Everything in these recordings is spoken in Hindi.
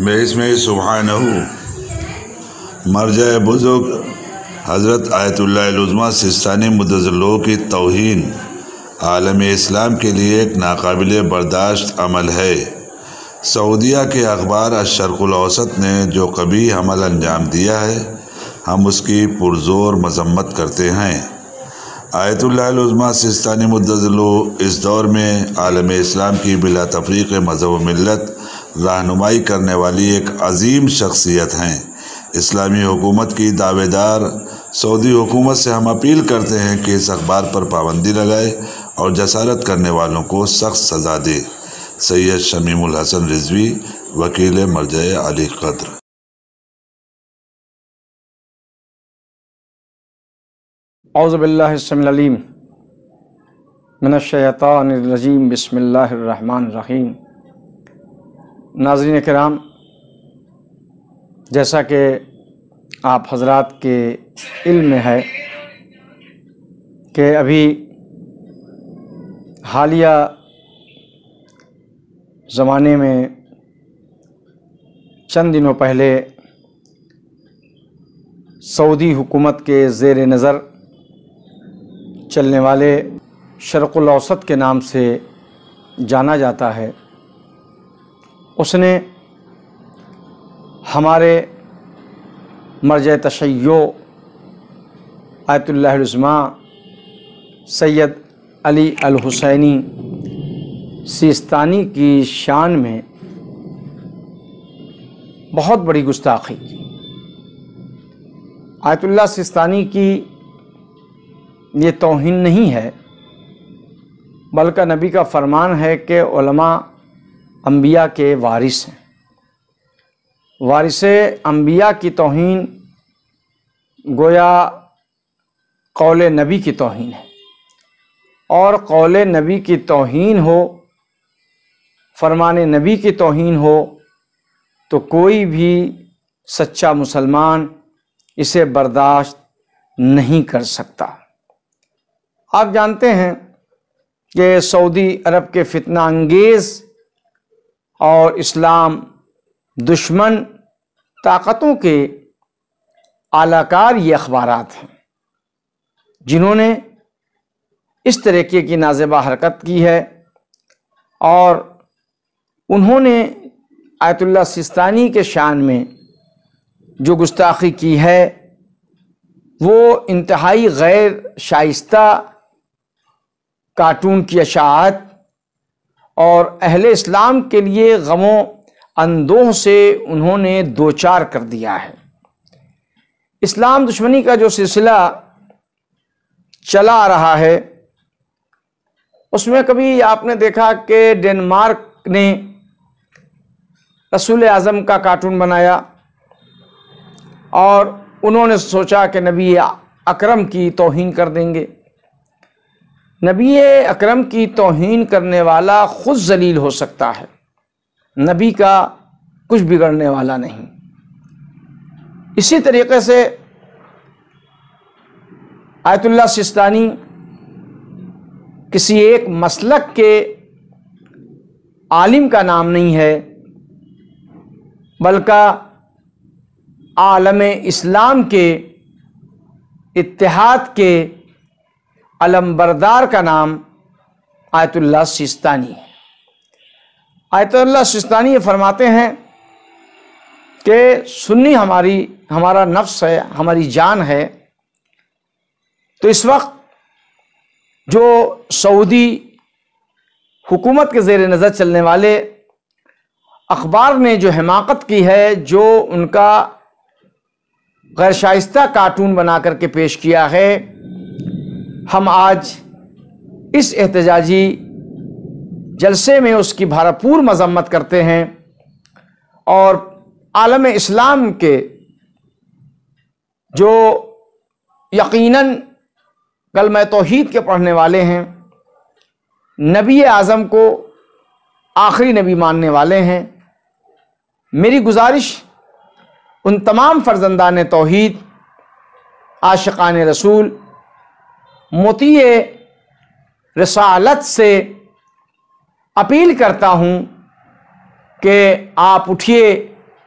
मैं इसमें सुब्हानहू मरजा बुज़ुर्ग हज़रत आयतुल्लाह उज़्मा सिस्तानी मुद्दज़ल्लुहु की तौहीन आलम इस्लाम के लिए एक नाकाबिल बर्दाश्त अमल है। सऊदीया के अखबार अश-शर्क़ुल औसत ने जो कभी अमल अंजाम दिया है, हम उसकी पुरज़ोर मज़म्मत करते हैं। आयतुल्लाह उज़्मा सिस्तानी मुद्दज़ल्लुहु इस दौर में आलम इस्लाम की बिला तफ़रीक़ मज़हब व मिल्लत रहनुमाई करने वाली एक अज़ीम शख्सियत हैं। इस्लामी हुकूमत की दावेदार सऊदी हुकूमत से हम अपील करते हैं कि इस अखबार पर पाबंदी लगाए और जसारत करने वालों को सख्त सज़ा दे। सैयद शमीमुल हसन रिज़वी, वकील मरजा आली क़द्र। औज़ु बिल्लाहि स्समीउल अलीम मिनश शैतानिर रजीम। बिस्मिल्लाहिर रहमानिर रहीम। नाज़रीन किराम, जैसा कि आप हज़रात के इल्म में है कि अभी हालिया ज़माने में चंद दिनों पहले सऊदी हुकूमत के ज़ेर नज़र चलने वाले शर्क़ुल औसत के नाम से जाना जाता है, उसने हमारे मरजा तशय्यो आयतुल्लाह उज़्मा सैयद अली अल हुसैनी सिस्तानी की शान में बहुत बड़ी गुस्ताखी की। आयतुल्लाह सिस्तानी की ये तौहीन नहीं है, बल्कि नबी का फरमान है कि उलमा अंबिया के वारिस हैं। वारिसे अंबिया की तौहीन गोया कौले नबी की तौहीन है, और कौले नबी की तौहीन हो, फरमाने नबी की तौहीन हो, तो कोई भी सच्चा मुसलमान इसे बर्दाश्त नहीं कर सकता। आप जानते हैं कि सऊदी अरब के फितना अंगेज़ और इस्लाम दुश्मन ताकतों के आलाकार ये अखबारात हैं, जिन्होंने इस तरीके की नाज़ेबा हरकत की है, और उन्होंने आयतुल्लाह सिस्तानी के शान में जो गुस्ताखी की है वो इंतहाई गैर शाइस्ता कार्टून की अशाअत और अहले इस्लाम के लिए गमों अंदोह से उन्होंने दो चार कर दिया है। इस्लाम दुश्मनी का जो सिलसिला चला आ रहा है, उसमें कभी आपने देखा कि डेनमार्क ने रसूल आज़म का कार्टून बनाया और उन्होंने सोचा कि नबी अकरम की तौहीन कर देंगे। नबी अकरम की तौहीन करने वाला खुद जलील हो सकता है, नबी का कुछ बिगड़ने वाला नहीं। इसी तरीके से आयतुल्लाह सिस्तानी किसी एक मसलक के आलिम का नाम नहीं है, बल्कि आलम इस्लाम के इत्तेहाद के अलमबरदार का नाम आयतुल्लाह सिस्तानी है। आयतुल्लाह सिस्तानी ये फरमाते हैं कि सुन्नी हमारा नफ्स है, हमारी जान है। तो इस वक्त जो सऊदी हुकूमत के ज़ेर नज़र चलने वाले अखबार ने जो हिमाकत की है, जो उनका गैर शाइस्ता कार्टून बना करके पेश किया है, हम आज इस एहतजाजी जलसे में उसकी भरपूर मजम्मत करते हैं और आलम इस्लाम के जो यकीनन कलमा तौहीद के पढ़ने वाले हैं, नबी आज़म को आखिरी नबी मानने वाले हैं, मेरी गुजारिश उन तमाम फ़र्जंदान तौहीद, आशिक़ान रसूल, मुतीए रिसालत से अपील करता हूँ कि आप उठिए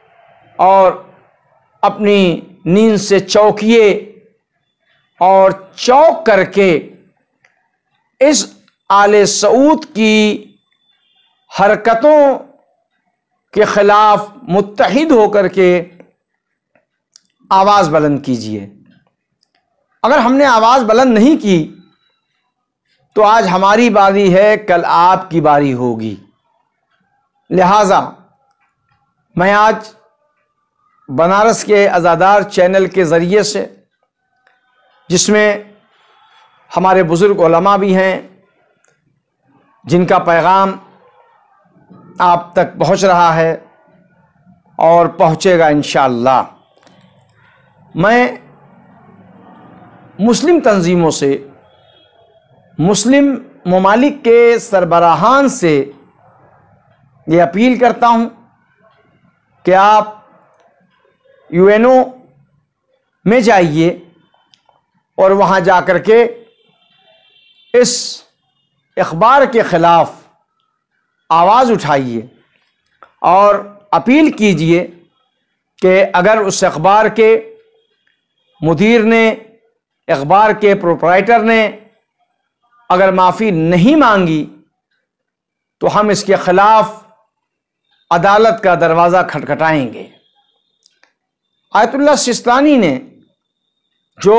और अपनी नींद से चौंकिए और चौंक करके इस आले सऊद की हरकतों के ख़िलाफ़ मुत्तहिद होकर के आवाज़ बुलंद कीजिए। अगर हमने आवाज़ बुलंद नहीं की तो आज हमारी बारी है, कल आपकी बारी होगी। लिहाजा मैं आज बनारस के अज़ादार चैनल के ज़रिए से, जिसमें हमारे बुज़ुर्ग उलमा भी हैं जिनका पैगाम आप तक पहुंच रहा है और पहुंचेगा इंशाअल्लाह, मैं मुस्लिम तंजीमों से, मुस्लिम ममालिक के सरबराहान से ये अपील करता हूं कि आप यूएनओ में जाइए और वहां जाकर के इस अखबार के ख़िलाफ़ आवाज़ उठाइए और अपील कीजिए कि अगर उस अखबार के मुदीर ने, अखबार के प्रोप्राइटर ने अगर माफ़ी नहीं मांगी तो हम इसके ख़िलाफ़ अदालत का दरवाज़ा खटखटाएंगे। आयतुल्लाह सिस्तानी ने जो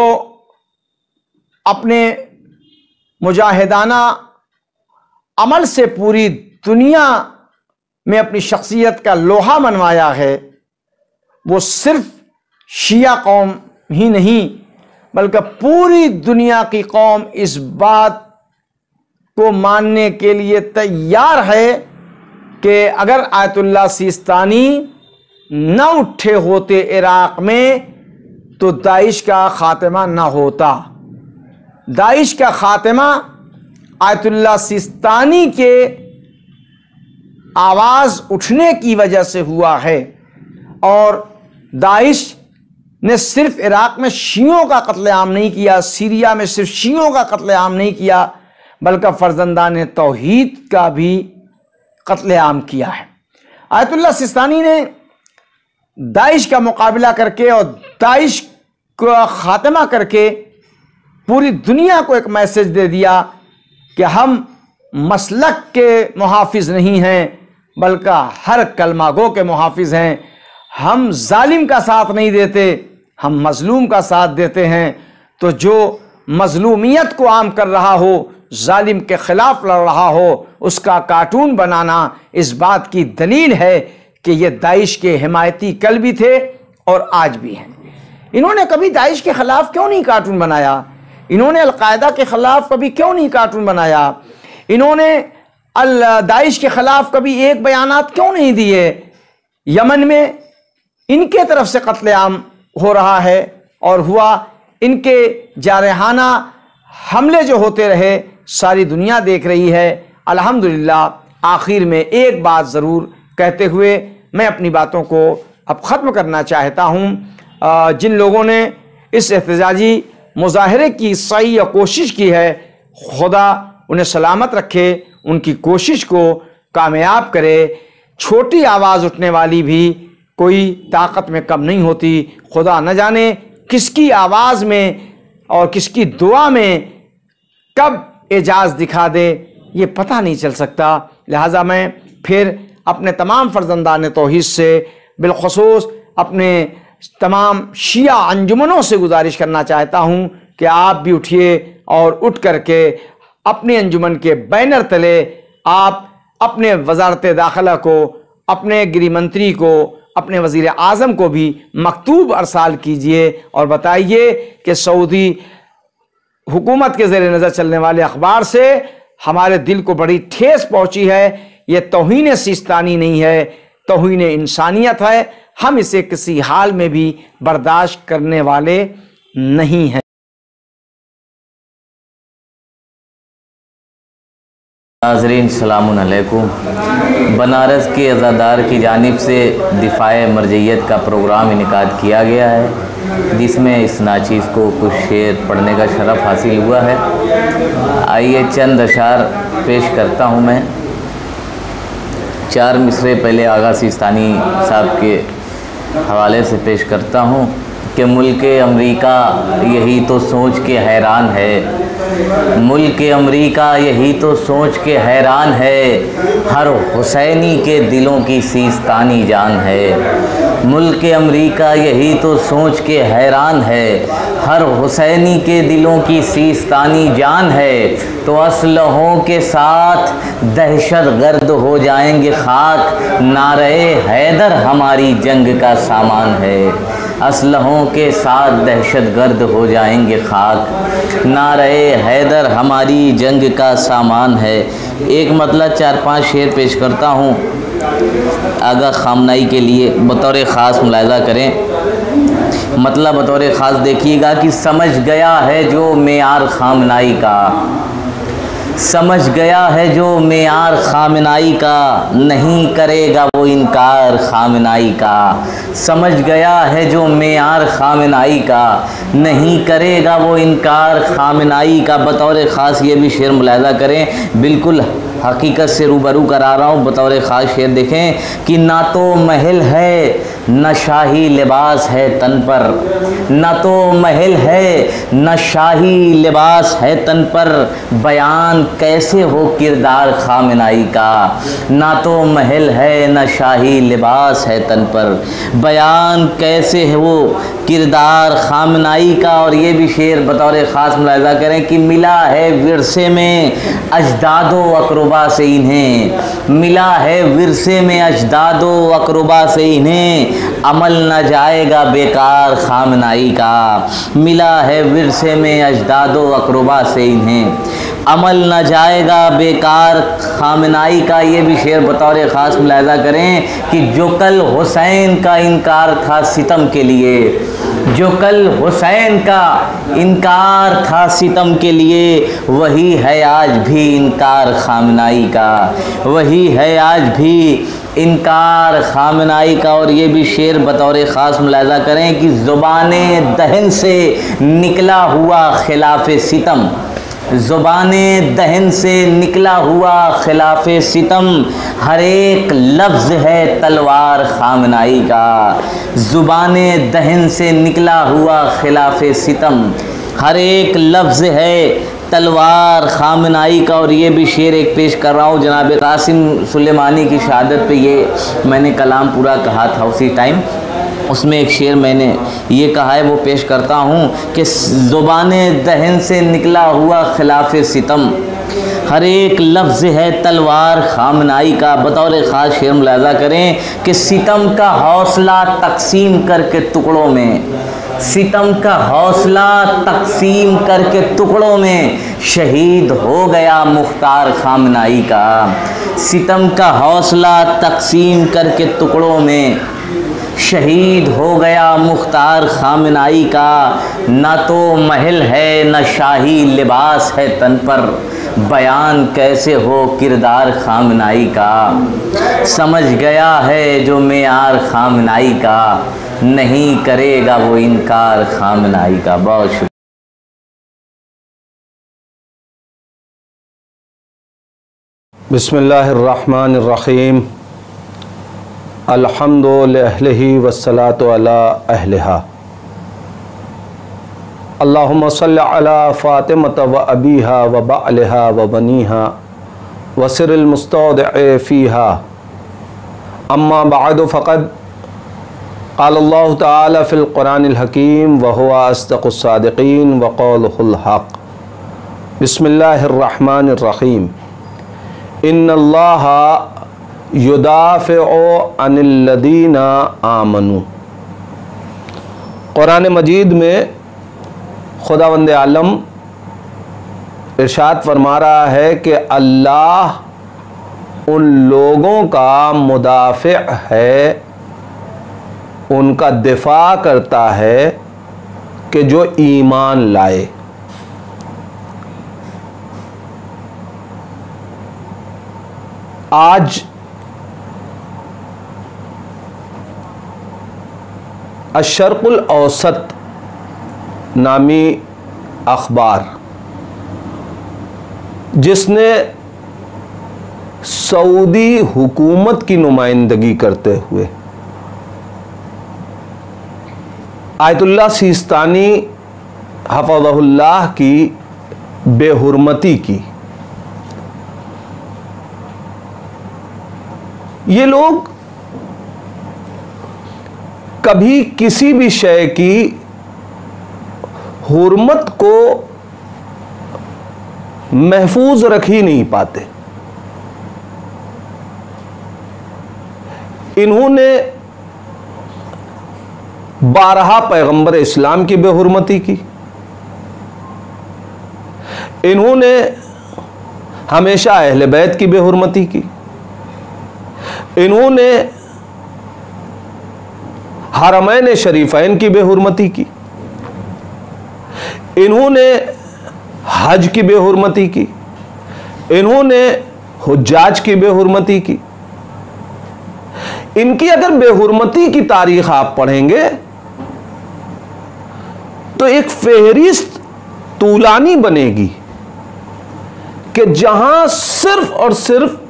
अपने मुजाहिदाना अमल से पूरी दुनिया में अपनी शख्सियत का लोहा मनवाया है, वो सिर्फ शिया कौम ही नहीं बल्कि पूरी दुनिया की कौम इस बात को मानने के लिए तैयार है कि अगर आयतुल्लाह सिस्तानी न उठे होते इराक़ में तो दाइश का ख़ात्मा न होता। दाइश का ख़ात्मा आयतुल्लाह सिस्तानी के आवाज़ उठने की वजह से हुआ है। और दाइश ने सिर्फ इराक़ में शियों का कत्लेआम नहीं किया, सीरिया में सिर्फ शियों का कत्लेआम नहीं किया, बल्कि फ़र्जंदान तौहीद का भी कत्लेआम किया है। आयतुल्लाह सिस्तानी ने दाइश का मुकाबला करके और दाइश का ख़ात्मा करके पूरी दुनिया को एक मैसेज दे दिया कि हम मसलक के मुहाफिज नहीं हैं बल्कि हर कलमा गो के मुहाफिज हैं। हम जालिम का साथ नहीं देते, हम मजलूम का साथ देते हैं। तो जो मजलूमियत को आम कर रहा हो, जालिम के ख़िलाफ़ लड़ रहा हो, उसका कार्टून बनाना इस बात की दलील है कि ये दाइश के हिमायती कल भी थे और आज भी हैं। इन्होंने कभी दाइश के ख़िलाफ़ क्यों नहीं कार्टून बनाया? इन्होंने अलकायदा के ख़िलाफ़ कभी क्यों नहीं कार्टून बनाया? इन्होंने दाइश के ख़िलाफ़ कभी एक बयानात क्यों नहीं दिए? यमन में इनके तरफ से कत्लेआम हो रहा है और हुआ, इनके जारहाना हमले जो होते रहे सारी दुनिया देख रही है। अल्हम्दुलिल्लाह आखिर में एक बात ज़रूर कहते हुए मैं अपनी बातों को अब ख़त्म करना चाहता हूँ। जिन लोगों ने इस एहतजाजी मुजाहरे की सही या कोशिश की है, खुदा उन्हें सलामत रखे, उनकी कोशिश को कामयाब करे। छोटी आवाज़ उठने वाली भी कोई ताकत में कम नहीं होती। खुदा न जाने किसकी आवाज़ में और किसकी दुआ में कब एजाज़ दिखा दे, ये पता नहीं चल सकता। लिहाजा मैं फिर अपने तमाम फ़र्जंदान तौहीद से, बिलख़ुसूस अपने तमाम शिया अंजुमनों से गुजारिश करना चाहता हूँ कि आप भी उठिए और उठ करके अपने अंजुमन के बैनर तले आप अपने वज़ारत दाखिला को, अपने गृह मंत्री को, अपने वज़ीर आज़म को भी मकतूब अरसाल कीजिए और बताइए कि सऊदी हुकूमत के ज़ेर नज़र चलने वाले अखबार से हमारे दिल को बड़ी ठेस पहुँची है। ये तौहीन सिस्तानी नहीं है, तौहीन इंसानियत है। हम इसे किसी हाल में भी बर्दाश्त करने वाले नहीं हैं। नाज़रीन सलामुन अलैकुम। बनारस के अज़ादार की जानिब से दिफ़ाए मरजइयत का प्रोग्राम इनेकाद किया गया है, जिसमें इस नाचीज़ को कुछ शेर पढ़ने का शरफ़ हासिल हुआ है। आइए चंद अशार पेश करता हूँ मैं। 4 मिसरे पहले आगा सिस्तानी साहब के हवाले से पेश करता हूँ कि मुल्क अमरीका यही तो सोच के हैरान है, मुल्क अमरीका यही तो सोच के हैरान है, हर हुसैनी के दिलों की सीस्तानी जान है। मुल्क अमरीका यही तो सोच के हैरान है, हर हुसैनी के दिलों की सीस्तानी जान है। तो असलहों के साथ दहशत गर्द हो जाएंगे खाक, नारे हैदर हमारी जंग का सामान है। असलहों के साथ दहशत गर्द हो जाएंगे खाक, नारे हैदर हमारी जंग का सामान है। एक मतलब 4-5 शेर पेश करता हूँ आगा खामनाई के लिए, बतौर ख़ास मुलाहिज़ा करें। मतलब बतौर ख़ास देखिएगा कि समझ गया है जो मेयार खामनाई का, समझ गया है जो मेयार खामनाई का, नहीं करेगा वो इनकार खामनाई का। समझ गया है जो मेयार खामनाई का, नहीं करेगा वो इनकार खामनाई का। बतौर ख़ास ये भी शेर मुलाहिज़ा करें, बिल्कुल हकीकत से रूबरू करा रहा हूँ। बतौर ख़ास शेर देखें कि ना तो महल है न शाही लिबास है तन पर, न तो महल है न शाही लिबास है तन पर, बयान कैसे हो किरदार खामनाई का। ना तो महल है न शाही लिबास है तन पर, बयान कैसे है वो किरदार खामनाई का। और ये भी शेर बतौर ख़ास मुलाहिज़ा करें कि मिला है विरसे में अजदादो अकरबा से इन्हें, मिला है विरसे में अजदादो अकरबा से इन्हें, अमल न जाएगा बेकार खामनाई का। मिला है विरसे में अजदादो अकरबा से इन्हें, अमल न जाएगा बेकार खामनाई का। ये भी शेर बतौर ख़ास मुलाहिज़ा करें कि जो कल हुसैन का इनकार था सितम के लिए, जो कल हुसैन का इनकार था सितम के लिए, वही है आज भी इनकार खामनाई का, वही है आज भी इनकार खामनाई का। और ये भी शेर बतौर ख़ास मुलाहिज़ा करें कि ज़ुबाने दहन से निकला हुआ खिलाफ सितम, ज़ुबाने दहन से निकला हुआ खिलाफ सितम, हर एक लफ्ज़ है तलवार खामनाई का। ज़ुबाने दहन से निकला हुआ खिलाफ सितम, हर एक लफ्ज़ है तलवार खामनाई का। और ये भी शेर एक पेश कर रहा हूँ जनाब कासिम सुलेमानी की शहादत पे, ये मैंने कलाम पूरा कहा था उसी टाइम, उसमें एक शेर मैंने ये कहा है वो पेश करता हूँ कि ज़ुबाने दहन से निकला हुआ खिलाफ सितम, हर एक लफ्ज़ है तलवार खामनाई का। बतौर ख़ास शेर मुलाहिज़ा करें कि सितम का हौसला तकसीम करके टुकड़ों में, सितम का हौसला तकसीम करके टुकड़ों में, शहीद हो गया मुख्तार खामनाई का। सितम का हौसला तकसीम करके टुकड़ों में, शहीद हो गया मुख्तार खामनाई का। न तो महल है न शाही लिबास है तन पर, बयान कैसे हो किरदार खामनाई का। समझ गया है जो मेयार खामनाई का, नहीं करेगा वो इनकार खामनाई का। बहुत शुक्रिया। बिस्मिल्लाहिर्रहमानिर्रहीम, अल्हम्दुलिल्लाहि वस्सलातु अला अहलिहा। अल्लाहुम्मा सल्लि अला फ़ातिमत व अबीहा व बालिहा व बनीहा व सिरिल मुस्तौदिअ फ़ीहा। अम्मा बअद फ़क़द क़ाल अल्लाहु तआला फ़िल क़ुरानिल हकीम व हुवा अस्दक़ुस सादिक़ीन व क़ौलुहुल हक़। बिस्मिल्लाहिर्रहमानिर्रहीम, इन्नल्लाहा युदाफ़िउ अनिल्लज़ीना आमनू। कुरान मजीद में खुदावंद आलम इरशाद फरमा रहा है कि अल्लाह उन लोगों का मुदाफ़िअ है, उनका दिफा करता है कि जो ईमान लाए। आज अशर्क़ुल औसत नामी अखबार, जिसने सऊदी हुकूमत की नुमाइंदगी करते हुए आयतुल्लाह सिस्तानी हफ़ज़हुल्लाह की बेहुरमती की। ये लोग कभी किसी भी शय की हुर्मत को महफूज रख ही नहीं पाते। इन्होंने 12 पैगंबर इस्लाम की बेहुरमती की। इन्होंने हमेशा अहले बैत की बेहुरमती की। इन्होंने हरमैन शरीफैन की बेहुरमती की। इन्होंने हज की बेहुरमती की। इन्होंने हुज्जाज की बेहुरमती की। इनकी अगर बेहुरमती की तारीख आप पढ़ेंगे तो एक फेहरिस्त तूलानी बनेगी कि जहां सिर्फ और सिर्फ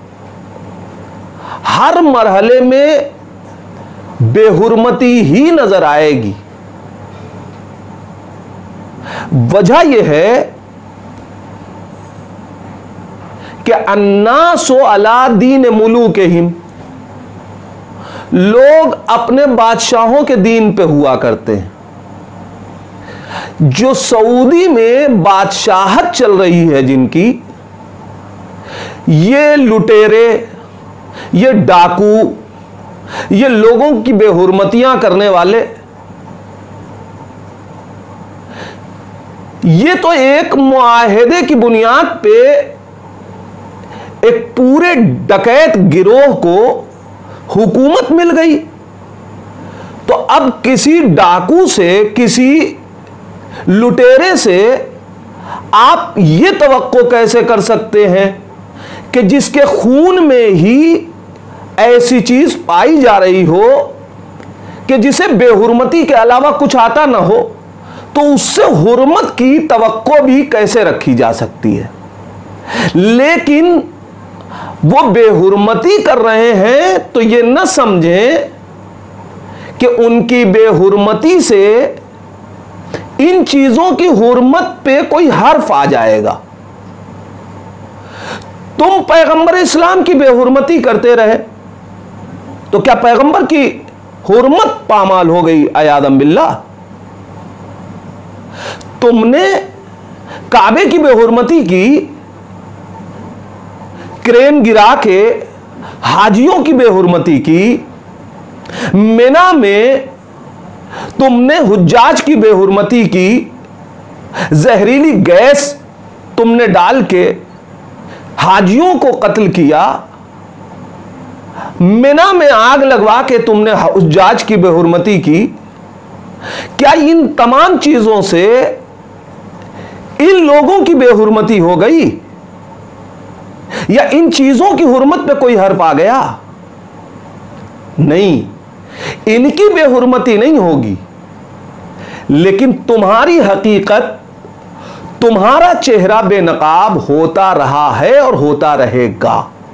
हर मरहले में बेहुरमती ही नजर आएगी। वजह यह है कि अन्नासु अला दीन मुलूकिहिम, लोग अपने बादशाहों के दीन पे हुआ करते हैं। जो सऊदी में बादशाहत चल रही है जिनकी, ये लुटेरे, ये डाकू, ये लोगों की बेहुरमतियां करने वाले, ये तो एक मुआहदे की बुनियाद पे एक पूरे डकैत गिरोह को हुकूमत मिल गई। तो अब किसी डाकू से, किसी लुटेरे से आप ये तवक्को कैसे कर सकते हैं कि जिसके खून में ही ऐसी चीज पाई जा रही हो कि जिसे बेहुरमती के अलावा कुछ आता ना हो, तो उससे हुर्मत की तवक्को भी कैसे रखी जा सकती है। लेकिन वो बेहुरमती कर रहे हैं तो ये न समझें कि उनकी बेहुरमती से इन चीजों की हुर्मत पे कोई हर्फ आ जाएगा। तुम पैगंबर इस्लाम की बेहुरमती करते रहे तो क्या पैगंबर की हुर्मत पामाल हो गई? अयादम बिल्लाह। तुमने काबे की बेहुरमती की, क्रेन गिरा के हाजियों की बेहुरमती की, मिना में तुमने हुज्जाज की बेहुरमती की, जहरीली गैस तुमने डाल के हाजियों को कत्ल किया, मिना में आग लगवा के तुमने हुज्जाज की बेहुरमती की। क्या इन तमाम चीजों से इन लोगों की बेहुरमती हो गई या इन चीजों की हुर्मत पे कोई हर्फ आ गया? नहीं, इनकी बेहुरमती नहीं होगी, लेकिन तुम्हारी हकीकत, तुम्हारा चेहरा बेनकाब होता रहा है और होता रहेगा।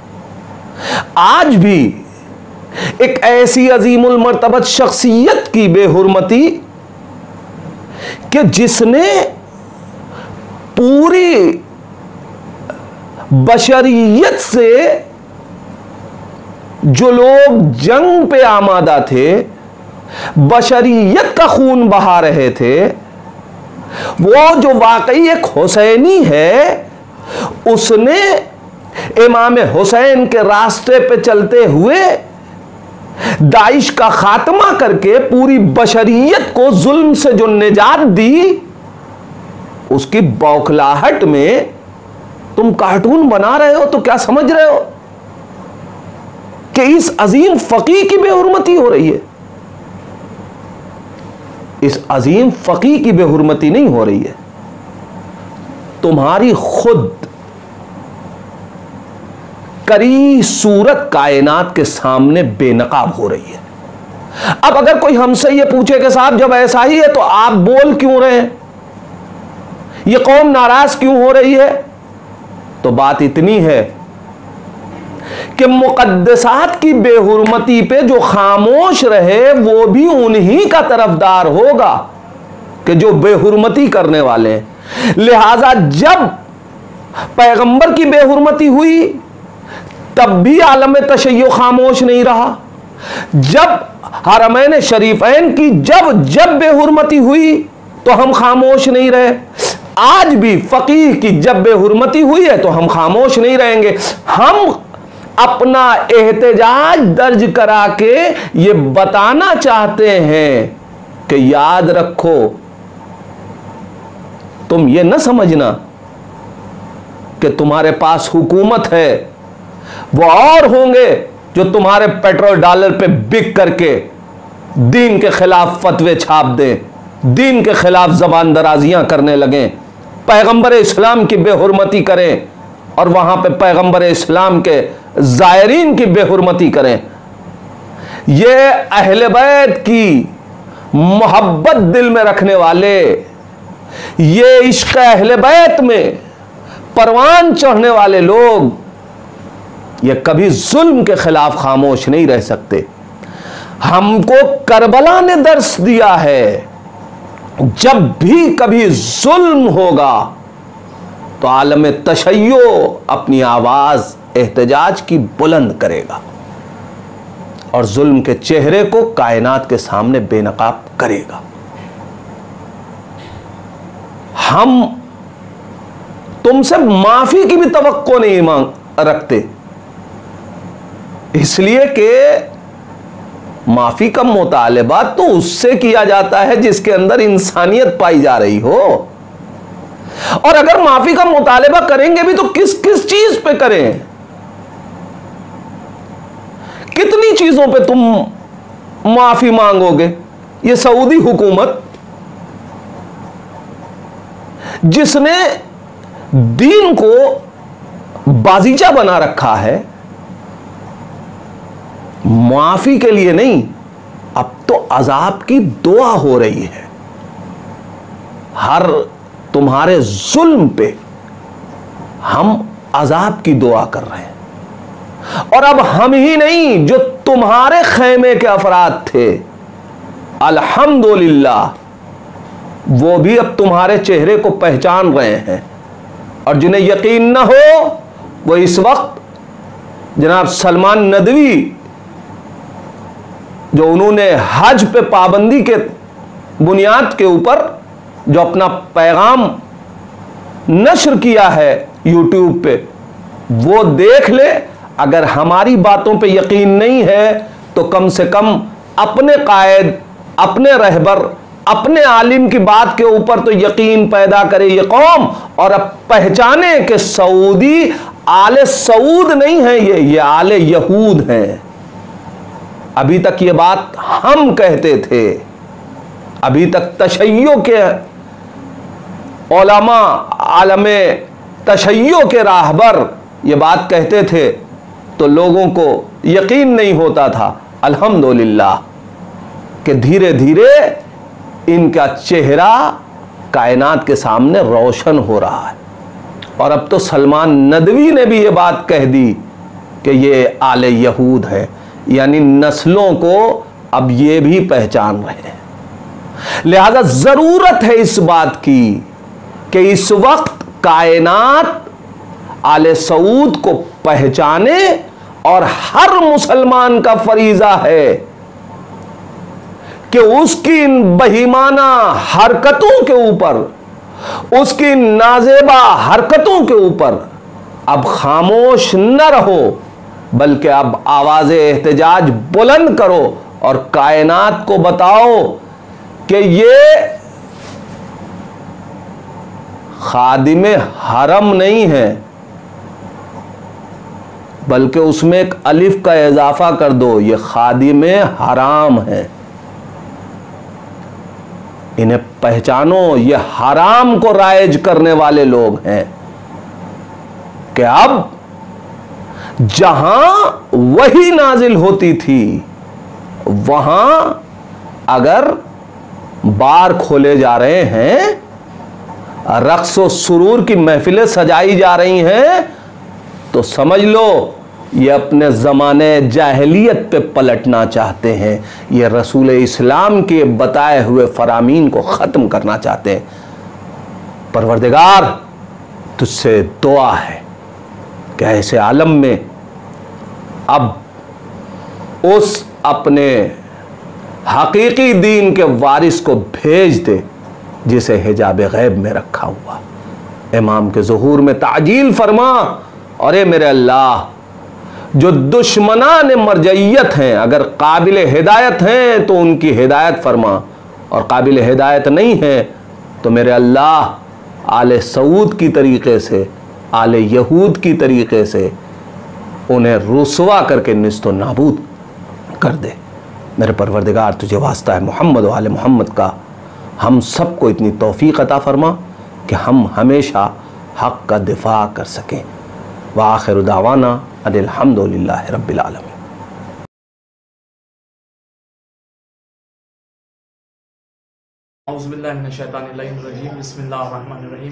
आज भी एक ऐसी अजीमुल मर्तबत शख्सियत की बेहुरमती कि जिसने पूरी बशरियत से जो लोग जंग पे आमादा थे, बशरियत का खून बहा रहे थे, वो जो वाकई एक हुसैनी है, उसने इमाम हुसैन के रास्ते पे चलते हुए दाइश का खात्मा करके पूरी बशरियत को जुल्म से जो निजात दी, उसकी बौखलाहट में तुम कार्टून बना रहे हो। तो क्या समझ रहे हो कि इस अजीम फकीह की बेहुरमती हो रही है? इस अजीम फकीह की बेहुरमती नहीं हो रही है, तुम्हारी खुद करी सूरत कायनात के सामने बेनकाब हो रही है। अब अगर कोई हमसे ये पूछे कि साहब जब ऐसा ही है तो आप बोल क्यों रहे हैं, ये कौम नाराज क्यों हो रही है, तो बात इतनी है कि मुक़द्दसात की बेहुरमती पे जो खामोश रहे वो भी उन्हीं का तरफदार होगा कि जो बेहुरमती करने वाले हैं। लिहाजा जब पैगंबर की बेहुरमती हुई तब भी आलम तशय्यो खामोश नहीं रहा। जब हरमैन शरीफैन की जब जब बेहुरमती हुई तो हम खामोश नहीं रहे। आज भी फकीह की जब बेहुरमती हुई है तो हम खामोश नहीं रहेंगे। हम अपना एहतजाज दर्ज करा के ये बताना चाहते हैं कि याद रखो, तुम ये न समझना कि तुम्हारे पास हुकूमत है, वो और होंगे जो तुम्हारे पेट्रोल डॉलर पे बिक करके दीन के खिलाफ फतवे छाप दें, दीन के खिलाफ जबान दराजियां करने लगें, पैगंबर इस्लाम की बेहुरमती करें और वहां पे पैगंबर इस्लाम के ज़ायरीन की बेहुरमती करें। ये अहले बैत की मोहब्बत दिल में रखने वाले, ये इश्क़ अहले बैत में परवान चढ़ने वाले लोग, ये कभी जुल्म के खिलाफ खामोश नहीं रह सकते। हमको करबला ने दर्स दिया है, जब भी कभी जुल्म होगा तो आलम तशय्यो अपनी आवाज एहतजाज की बुलंद करेगा और जुल्म के चेहरे को कायनात के सामने बेनकाब करेगा। हम तुमसे माफी की भी तवक्को नहीं मांग रखते, इसलिए कि माफी का मुतालबा तो उससे किया जाता है जिसके अंदर इंसानियत पाई जा रही हो। और अगर माफी का मुतालबा करेंगे भी तो किस किस चीज पे करें? कितनी चीजों पे तुम माफी मांगोगे? ये सऊदी हुकूमत जिसने दीन को बाजीचा बना रखा है, माफी के लिए नहीं, अब तो अजाब की दुआ हो रही है। हर तुम्हारे जुल्म पे हम अजाब की दुआ कर रहे हैं। और अब हम ही नहीं, जो तुम्हारे खैमे के अफराद थे, अल्हम्दुलिल्लाह, वो भी अब तुम्हारे चेहरे को पहचान रहे हैं। और जिन्हें यकीन न हो वो इस वक्त जनाब सलमान नदवी, जो उन्होंने हज पे पाबंदी के बुनियाद के ऊपर जो अपना पैगाम नश्र किया है यूट्यूब पे, वो देख ले। अगर हमारी बातों पे यकीन नहीं है तो कम से कम अपने कायद, अपने रहबर, अपने आलिम की बात के ऊपर तो यकीन पैदा करे ये कौम, और अब पहचाने कि सऊदी आले सऊद नहीं है, ये आले यहूद हैं। अभी तक ये बात हम कहते थे, अभी तक तशय्यो के उलमा, आलमे तशय्यो के राहबर ये बात कहते थे तो लोगों को यकीन नहीं होता था। अल्हम्दुलिल्लाह कि धीरे धीरे इनका चेहरा कायनात के सामने रोशन हो रहा है। और अब तो सलमान नदवी ने भी ये बात कह दी कि ये आले यहूद है, यानी नस्लों को अब ये भी पहचान रहे हैं। लिहाजा जरूरत है इस बात की कि इस वक्त कायनात आले सऊद को पहचाने, और हर मुसलमान का फरीजा है कि उसकी इन बहीमाना हरकतों के ऊपर, उसकी नाजेबा हरकतों के ऊपर अब खामोश न रहो, बल्कि अब आवाज़ एहतजाज बुलंद करो और कायनात को बताओ कि ये खादिमे हरम नहीं है, बल्कि उसमें एक अलिफ का इजाफा कर दो, ये खादिमे हराम है। इन्हें पहचानो, ये हराम को राइज करने वाले लोग हैं कि अब जहां वही नाजिल होती थी वहां अगर बार खोले जा रहे हैं, रक्स व सुरूर की महफिलें सजाई जा रही हैं, तो समझ लो ये अपने ज़माने जाहिलियत पे पलटना चाहते हैं, ये रसूल इस्लाम के बताए हुए फरामीन को ख़त्म करना चाहते हैं। परवरदिगार तुझसे दुआ है कि ऐसे आलम में अब उस अपने हकीकी दीन के वारिस को भेज दे जिसे हिजाब गैब में रखा हुआ। इमाम के ज़ुहूर में ताजील फरमा। और मेरे अल्लाह, जो दुश्मनान मरजइयत हैं अगर काबिल हिदायत हैं तो उनकी हिदायत फरमा, और काबिल हिदायत नहीं है तो मेरे अल्लाह आले सऊद की तरीक़े से, आले यहूद की तरीक़े से उन्हें रुसवा करके निस्तो नाबूद कर दे। मेरे परवरदिगार तुझे वास्ता है मोहम्मद व आले मोहम्मद का, हम सबको इतनी तौफीक अता फरमा कि हम हमेशा हक़ का दिफा कर सकें। व आखिर दावाना अल्हम्दुलिल्लाहि रब्बिल आलमीन। औज़ुबिल्लाहि मिनश्शैतानिर्रजीम, बिस्मिल्लाहिर्रहमानिर्रहीम।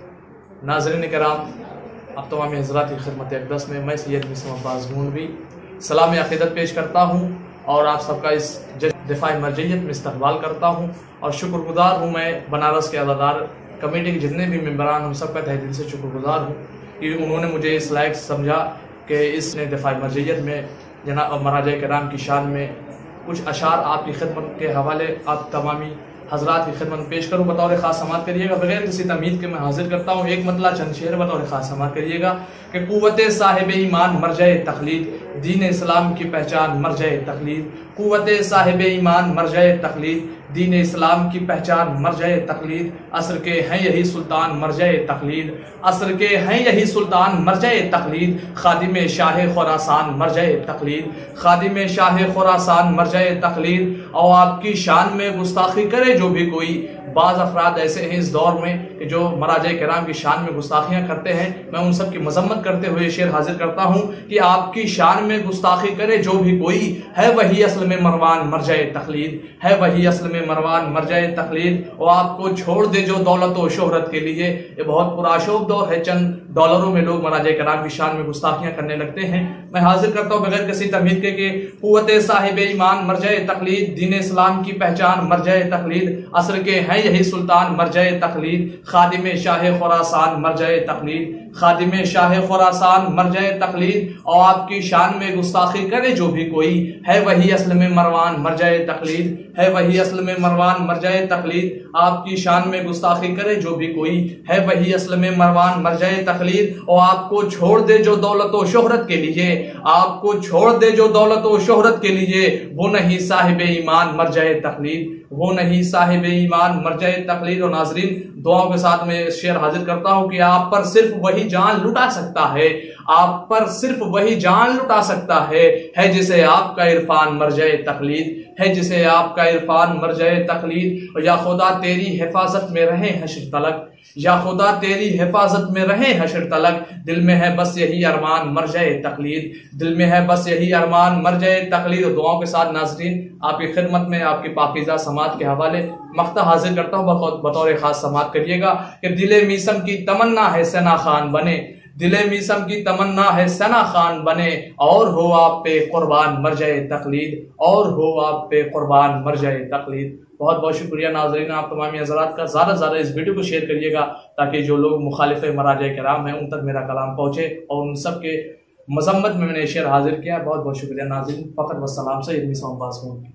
नाज़रीन किराम, अब तमाम हज़रात की खिदमत अक़दस में मैं सैयद मिस्र अब्बास गूंडवी सलाम अक़ीदत पेश करता हूँ और आप सबका इस दिफ़ाए मरजइयत में इस्तक़बाल करता हूँ और शुक्रगुज़ार हूँ मैं बनारस के अज़ादार कमेटी के जितने भी मेम्बरान हम सबका तहे दिल से शुक्रगुज़ार हूँ कि उन्होंने मुझे इस लायक समझा कि इसने दिफ़ाए मरजइयत में जनाब महाराजा किराम की शान में कुछ अशार आपकी खिदमत के हवाले आप तमामी हज़रात की खिदमत में पेश करूँ। बतौर ख़ास समात करिएगा, बगैर किसी तमीद के मैं हाजिर करता हूँ। एक मतला चंद शेर बतौर ख़ास समात करिएगा कि क़ुव्वत साहिब ईमान मरजए तक़लीद, दीन इस्लाम की पहचान मरजए तक़लीद। क़ुव्वत साहिब ईमान मरजए तक़लीद, दीन इस्लाम की पहचान मरजए तक़लीद। असर के हैं यही सुल्तान मरजए तक़लीद, असर के हैं यही सुल्तान मरजए तक़लीद। खादिम शाह खुरासान मरजए तक़लीद, खादिम शाह खुरासान मरजए तक़लीद। और आपकी शान में गुस्ताखी करे जो भी कोई, बाज़ अफराद ऐसे हैं इस दौर में कि जो महाराजा किराम की शान में गुस्ताखियाँ करते हैं। मैं उन सब की मजम्मत करते हुए शेर हाजिर करता हूँ कि आपकी शान में गुस्ताखी करे जो भी कोई, है वही असल में मरवान मरजाए तक़लीद, है वही असल में मरवान मरजाए तक़लीद। और आपको छोड़ दे जो दौलत व शोहरत के लिए, ये बहुत पुराशोभ दौर है। चंद डॉलरों में लोग महाराजा किराम की शान में गुस्ताखियाँ करने लगते हैं। मैं हाजिर करता हूँ बगैर किसी तमहीद के क़ुव्वत साहिब ईमान मरजाए तक़लीद, दीन इस्लाम की पहचान मरजाए तक़लीद। असर के हैं यही सुल्तान मरजाए तक़लीद, खादिम शाह खुरासान मरजाए तक़लीद, खादिम शाह खुरासान मरजाए तक़लीद। और आपकी शान में गुस्ताखी करे जो भी कोई, है वही असल में मरवान मरजाए तक़लीद, है वही असल में मरवान मरजाए तक़लीद। आपकी शान में गुस्ताखी करे जो भी कोई, है वही असल में मरवान मरजाए तक़लीद। और आपको छोड़ दे जो दौलत व शोहरत के लिए, आपको छोड़ दे जो दौलत व शोहरत के लिए, वो नहीं साहिब ईमान मरजाए तक़लीद, वो नहीं साहिब ईमान मरजाए तक़लीद। और नाजरीन, दुआओं के साथ में शेर हाजिर करता हूँ कि आप पर सिर्फ वही जान लुटा सकता है, आप पर सिर्फ वही जान लुटा सकता है जिसे आपका इरफान मरजाए तक़लीद, है जिसे आपका इरफान मरजाए तक़लीद। या खुदा तेरी हिफाजत में रहे हश्र तलक, या खुदा तेरी हिफाजत में रहे हश्र तलक। दिल में है बस यही अरमान मरजाए तक़लीद, दिल में है बस यही अरमान मरजाए तक़लीद। दुआओं के साथ नाज़रीन, आपकी खिदमत में आपकी पाकीज़ा समात के हवाले मख्ता हाजिर करता हूँ। बतौर ख़ास समात करिएगा कि दिले मीसम की तमन्ना है सना खान बने, दिले मीसम की तमन्ना है सना खान बने। और हो आप पे कुर्बान मरजाए तक़लीद, और हो आप पे कुर्बान मरजाए तक़लीद। बहुत बहुत शुक्रिया नाज़रीन, आप तमामी हज़रात का। ज़्यादा से ज़्यादा इस वीडियो को शेयर करिएगा ताकि जो लोग मुखालिफ महाराजा किराम हैं उन तक मेरा कलाम पहुँचे, और उन सब के मजम्मत में मैंने शेर हाजिर किया। बहुत बहुत शुक्रिया नाज़रीन। फ़क़त व सलाम से इल्मी अब्बास गूंडवी।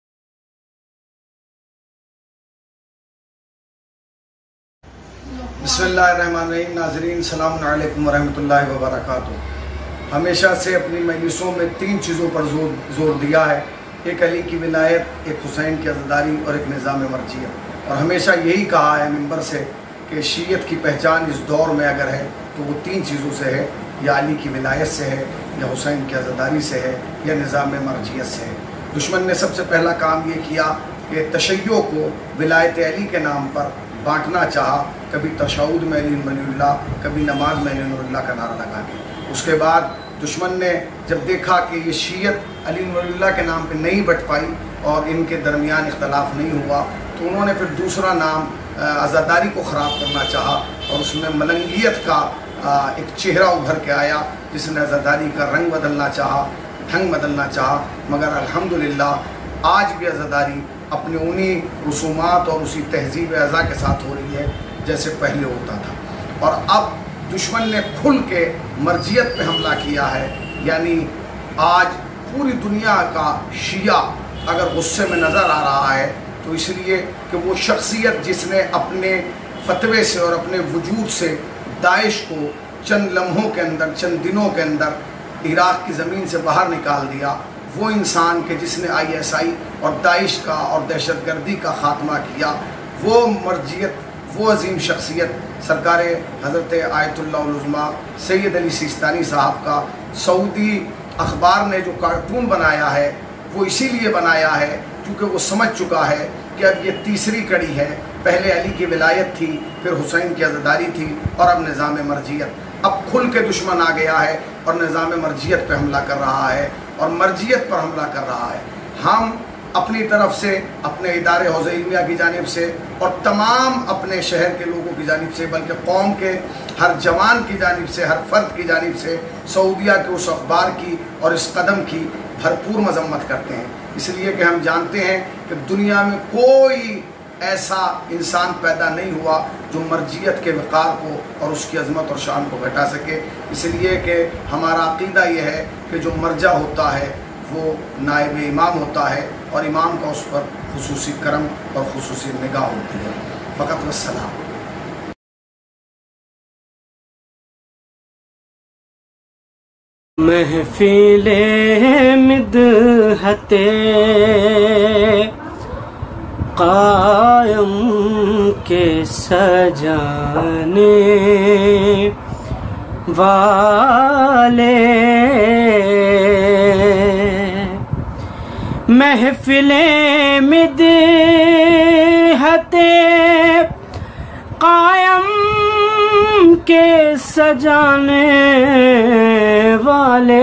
बिस्मिल्लाहिर्रहमानिर्रहीम। नाज़रीन सलाम अलैकुम वरहमतुल्लाहि वबरकातुहू। हमेशा से अपनी मजलिसों में तीन चीज़ों पर जोर दिया है, एक अली की विलायत, एक हुसैन की अज़दारी और एक निज़ाम मर्जियत। और हमेशा यही कहा है मिंबर से कि शीयत की पहचान इस दौर में अगर है तो वो तीन चीज़ों से है, या अली की विलायत से है, या हुसैन की अज़दारी से है, या निज़ाम मर्जियत से है। दुश्मन ने सबसे पहला काम ये किया कि तशय्यो को विलायत अली के नाम पर बांटना चाहा, कभी तशहुद में अली वलीउल्लाह, कभी नमाज में अली वलीउल्लाह का नारा लगा के। उसके बाद दुश्मन ने जब देखा कि ये शीयत अली वलीउल्लाह के नाम पे नहीं बट पाई और इनके दरमियान इख्तलाफ नहीं हुआ, तो उन्होंने फिर दूसरा नाम अज़ादारी को ख़राब करना चाहा और उसमें मलंगियत का एक चेहरा उभर के आया जिसने अज़ादारी का रंग बदलना चाहा, ढंग बदलना चाहा, मगर अल्हम्दुलिल्लाह आज भी अज़ादारी अपने उन्हीं रसूमात और उसी तहजीब अज़ा के साथ हो रही है जैसे पहले होता था। और अब दुश्मन ने खुल के मर्जियत पे हमला किया है, यानी आज पूरी दुनिया का शिया अगर गुस्से में नज़र आ रहा है तो इसलिए कि वो शख्सियत जिसने अपने फतवे से और अपने वजूद से दाइश को चंद लम्हों के अंदर, चंद दिनों के अंदर इराक़ की ज़मीन से बाहर निकाल दिया, वो इंसान के जिसने ISI और दाइश का और दहशतगर्दी का ख़ात्मा किया, वो मर्जियत, वो अजीम शख्सियत सरकार हज़रत आयतुल्लाह उल-उज़्मा सैयद अली सिस्तानी साहब का सऊदी अखबार ने जो कार्टून बनाया है वो इसीलिए बनाया है क्योंकि वो समझ चुका है कि अब ये तीसरी कड़ी है। पहले अली की विलायत थी, फिर हुसैन की अज़ादारी थी और अब निज़ाम मर्जियत। अब खुल के दुश्मन आ गया है और निज़ाम मर्जियत पर हमला कर रहा है और मर्जियत पर हमला कर रहा है। हम अपनी तरफ से, अपने इदारे हौज़े इल्मिया की जानिब से और तमाम अपने शहर के लोगों की जानिब से, बल्कि कौम के हर जवान की जानिब से, हर फ़र्द की जानिब से सऊदिया के उस अखबार की और इस कदम की भरपूर मजम्मत करते हैं, इसलिए कि हम जानते हैं कि दुनिया में कोई ऐसा इंसान पैदा नहीं हुआ जो मर्जियत के वक़ार को और उसकी अज़मत और शान को घटा सके। इसलिए कि हमारा अक़ीदा ये है कि जो मर्जा होता है वो नायब इमाम होता है और इमाम का उस पर खुसूसी करम और खुसूसी निगाह होती है। फ़क़त वस्सलाम। महफिले मिदहते कायम के सजाने वाले, महफिले मिदहते कायम के सजाने वाले,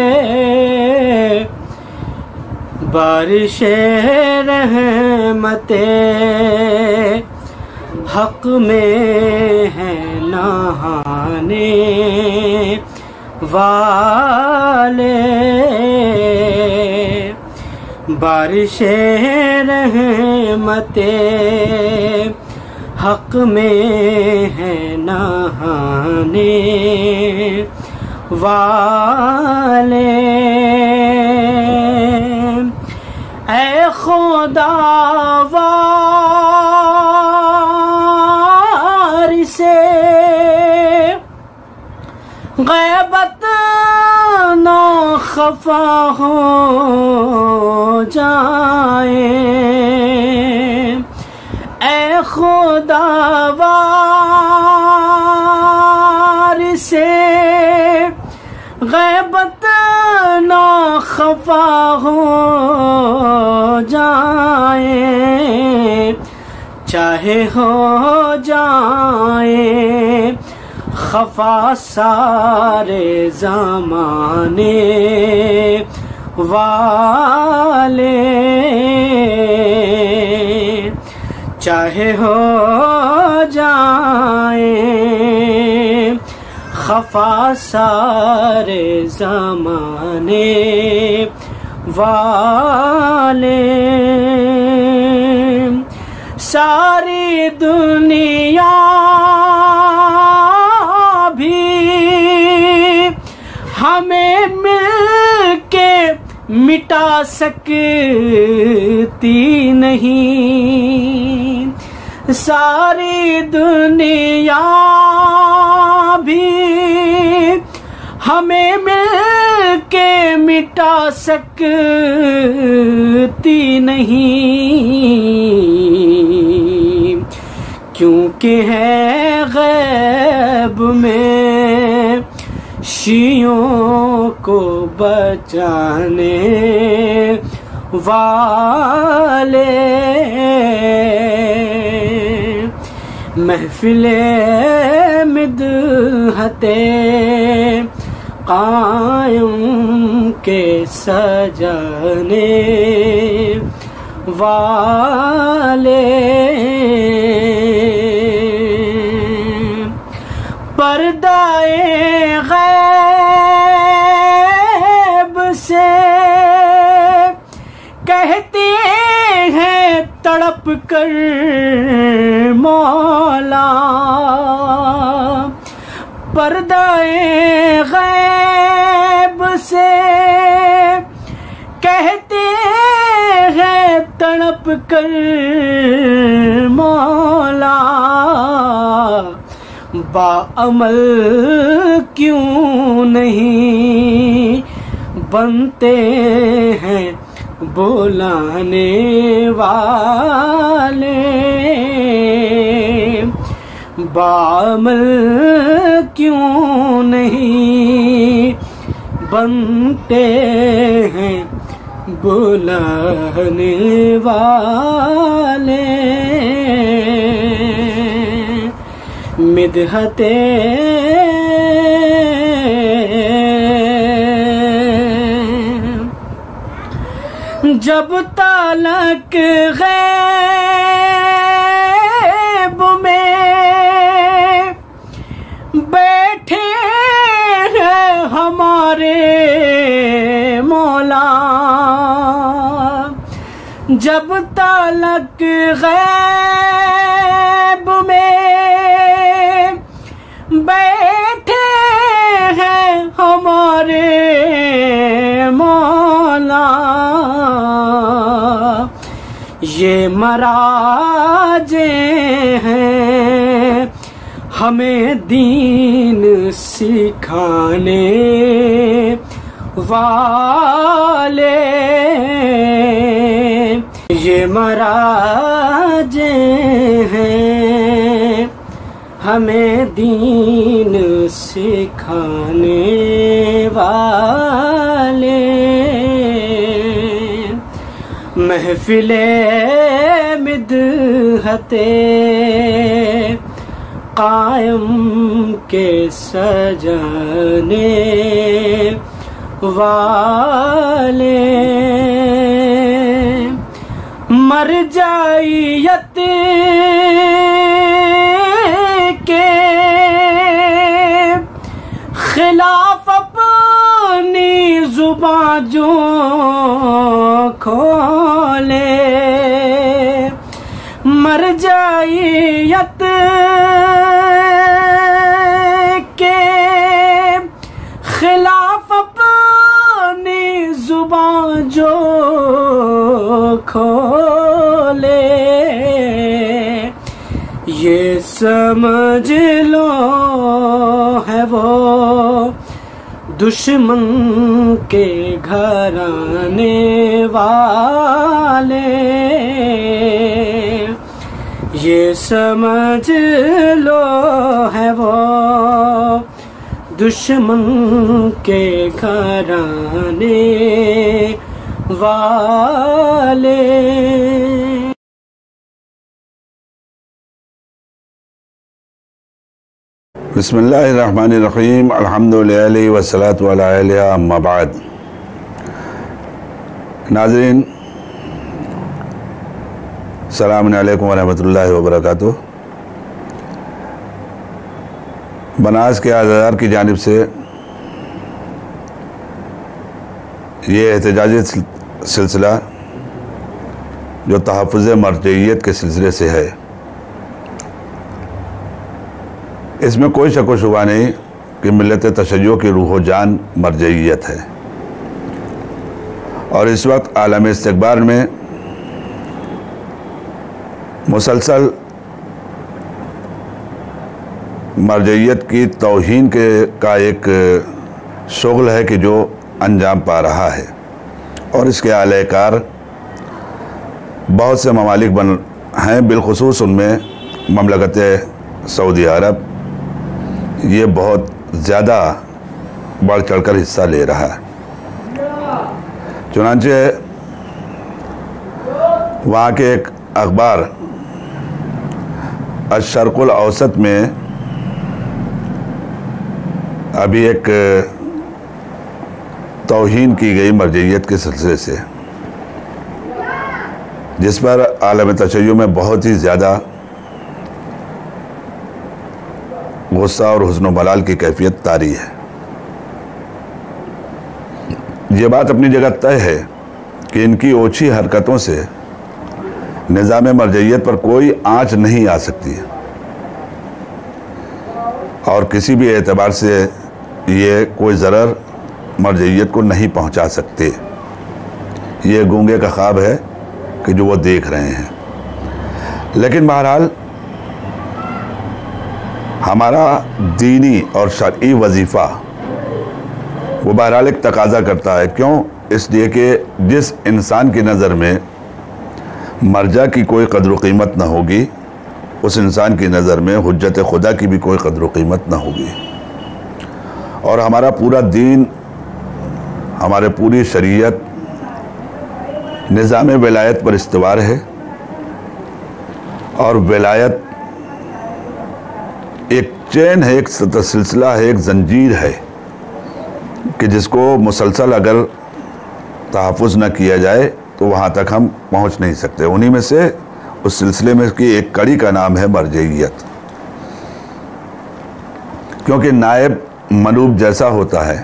बारिशे रहमते हक में है नहाने वाले, बारिशे रहमते हक में है नहाने वाले। ऐ खुदावारिसे गैबत ना खफा हो जाए, ऐ खुदावारिसे गैबत ना खफा हो जाए, चाहे हो जाए खफा सारे ज़माने वाले, चाहे हो जाए खफा सारे ज़माने वाले, सारी दुनिया भी हमें मिलके मिटा सकती नहीं, सारी दुनिया भी हमें मिलके मिटा सकती नहीं, क्योंकि है गैब में शियों को बचाने वाले, महफिले मिदहते कायम के सजाने वाले, पर्दाए गैब से कहते हैं तड़प कर मौला, पर्दाए गैब से कहते हैं तड़प कर मौला, बाअमल क्यों नहीं बनते हैं बुलाने वाले, बाअमल क्यों नहीं बनते हैं बुलाने वाले। मिदहते जब तलक गैब में बैठे हैं हमारे मौला, जब तलक गैब में बैठे हैं हमारे मौला, ये मराजे हैं हमें दीन सिखाने वाले, ये मराजे हैं हमें दीन सिखाने वाले। महफिले मिदहते कायम के सजाने वाले, मरजाइयत के खिलाफ अपनी जुबां जो खोले, मरजाइयत के खिलाफ अपनी जुबां जो खोले, ये समझ लो है वो दुश्मन के घराने वाले, ये समझ लो है वो दुश्मन के घराने वाले। बिस्मिल्लाहिर्रहमानिर्रहीम अल्हम्दुलिल्लाहि वस्सलातु अला आलिहा अम्मा बाद। नाज़रीन, अस्सलामु अलैकुम वरहमतुल्लाहि वबरकातुहू। बनारस के आज़ादार की जानिब से ये एहतजाजी सिलसिला जो तहफ़्फ़ुज़ मरजइयत के सिलसिले से है, इसमें कोई शक व शुबा नहीं कि मिल्लत तशय्युअ की रूह जान मरजइयत है। और इस वक्त आलम इस्तिक़बाल में मुसलसल मरजइयत की तौहीन का एक शुग़ल है कि जो अंजाम पा रहा है, और इसके आलेकार बहुत से ममालिक बन हैं, बिलखुसूस उनमें ममलकत सऊदी अरब ये बहुत ज़्यादा बढ़ चढ़कर हिस्सा ले रहा है। चुनांचे वहाँ के एक अखबार अश-शर्क़ुल औसत में अभी एक तौहीन की गई मरजइयत के सिलसिले से, जिस पर आलम तशय्युअ में बहुत ही ज़्यादा गुस्सा और हुस्न मलाल की कैफियत तारी है। ये बात अपनी जगह तय है कि इनकी ओछी हरकतों से निज़ाम मरजइयत पर कोई आंच नहीं आ सकती और किसी भी एतबार से ये कोई ज़रर मरजइयत को नहीं पहुंचा सकते। ये गूंगे का ख्वाब है कि जो वो देख रहे हैं। लेकिन बहरहाल हमारा दीनी और शरई वजीफ़ा वो बहरहाल एक तकाज़ा करता है। क्यों? इसलिए कि जिस इंसान की नज़र में मर्जा की कोई कदर व कीमत ना होगी, उस इंसान की नज़र में हुज्जत खुदा की भी कोई कदर व कीमत ना होगी। और हमारा पूरा दीन, हमारे पूरी शरीयत निज़ाम विलायत पर इस्तवार है। और विलायत एक चेन है, एक सिलसिला है, एक जंजीर है कि जिसको मुसलसल अगर तहफ़्फ़ुज़ न किया जाए तो वहाँ तक हम पहुँच नहीं सकते। उन्हीं में से उस सिलसिले में की एक कड़ी का नाम है मरजइयत। क्योंकि नायब मनूब जैसा होता है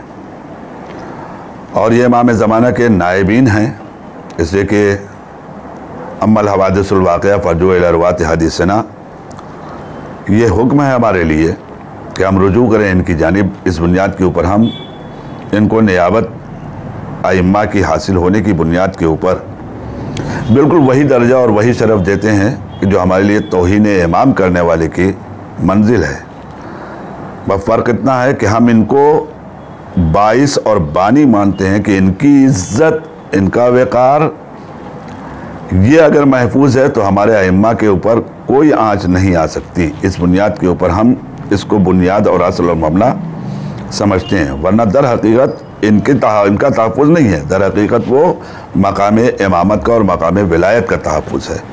और ये इमाम ज़माना के नायबीन हैं, इसलिए कि अम्मल हवादिसुल वाक़िया फरजू इला रुवात हदीसना, ये हुक्म है हमारे लिए कि हम रुजू करें इनकी जानिब। इस बुनियाद के ऊपर हम इनको नियाबत आइम्मा की हासिल होने की बुनियाद के ऊपर बिल्कुल वही दर्जा और वही शरफ़ देते हैं कि जो हमारे लिए तौहीन इमाम करने वाले की मंजिल है। बस फ़र्क इतना है कि हम इनको बाइस और बानी मानते हैं कि इनकी इज़्ज़त, इनका वक़ार ये अगर महफूज है तो हमारे आइम्मा के ऊपर कोई आँच नहीं आ सकती। इस बुनियाद के ऊपर हम इसको बुनियाद और असल और मबना समझते हैं। वरना दर हकीकत इनका तहफ़्फ़ुज़ नहीं है, दर हकीकत वो मकाम इमामत का और मकाम विलायत का तहफ़्फ़ुज़ है।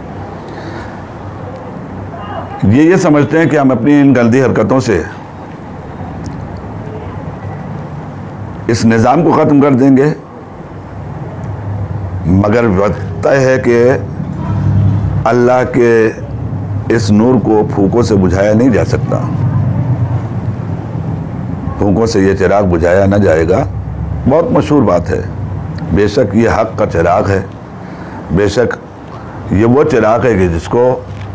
ये समझते हैं कि हम अपनी इन गंदी हरकतों से इस निज़ाम को ख़त्म कर देंगे, मगर तय है कि अल्लाह के इस नूर को फूकों से बुझाया नहीं जा सकता। फूकों से ये चिराग बुझाया ना जाएगा। बहुत मशहूर बात है। बेशक ये हक़ का चिराग है, बेशक ये वो चिराग है कि जिसको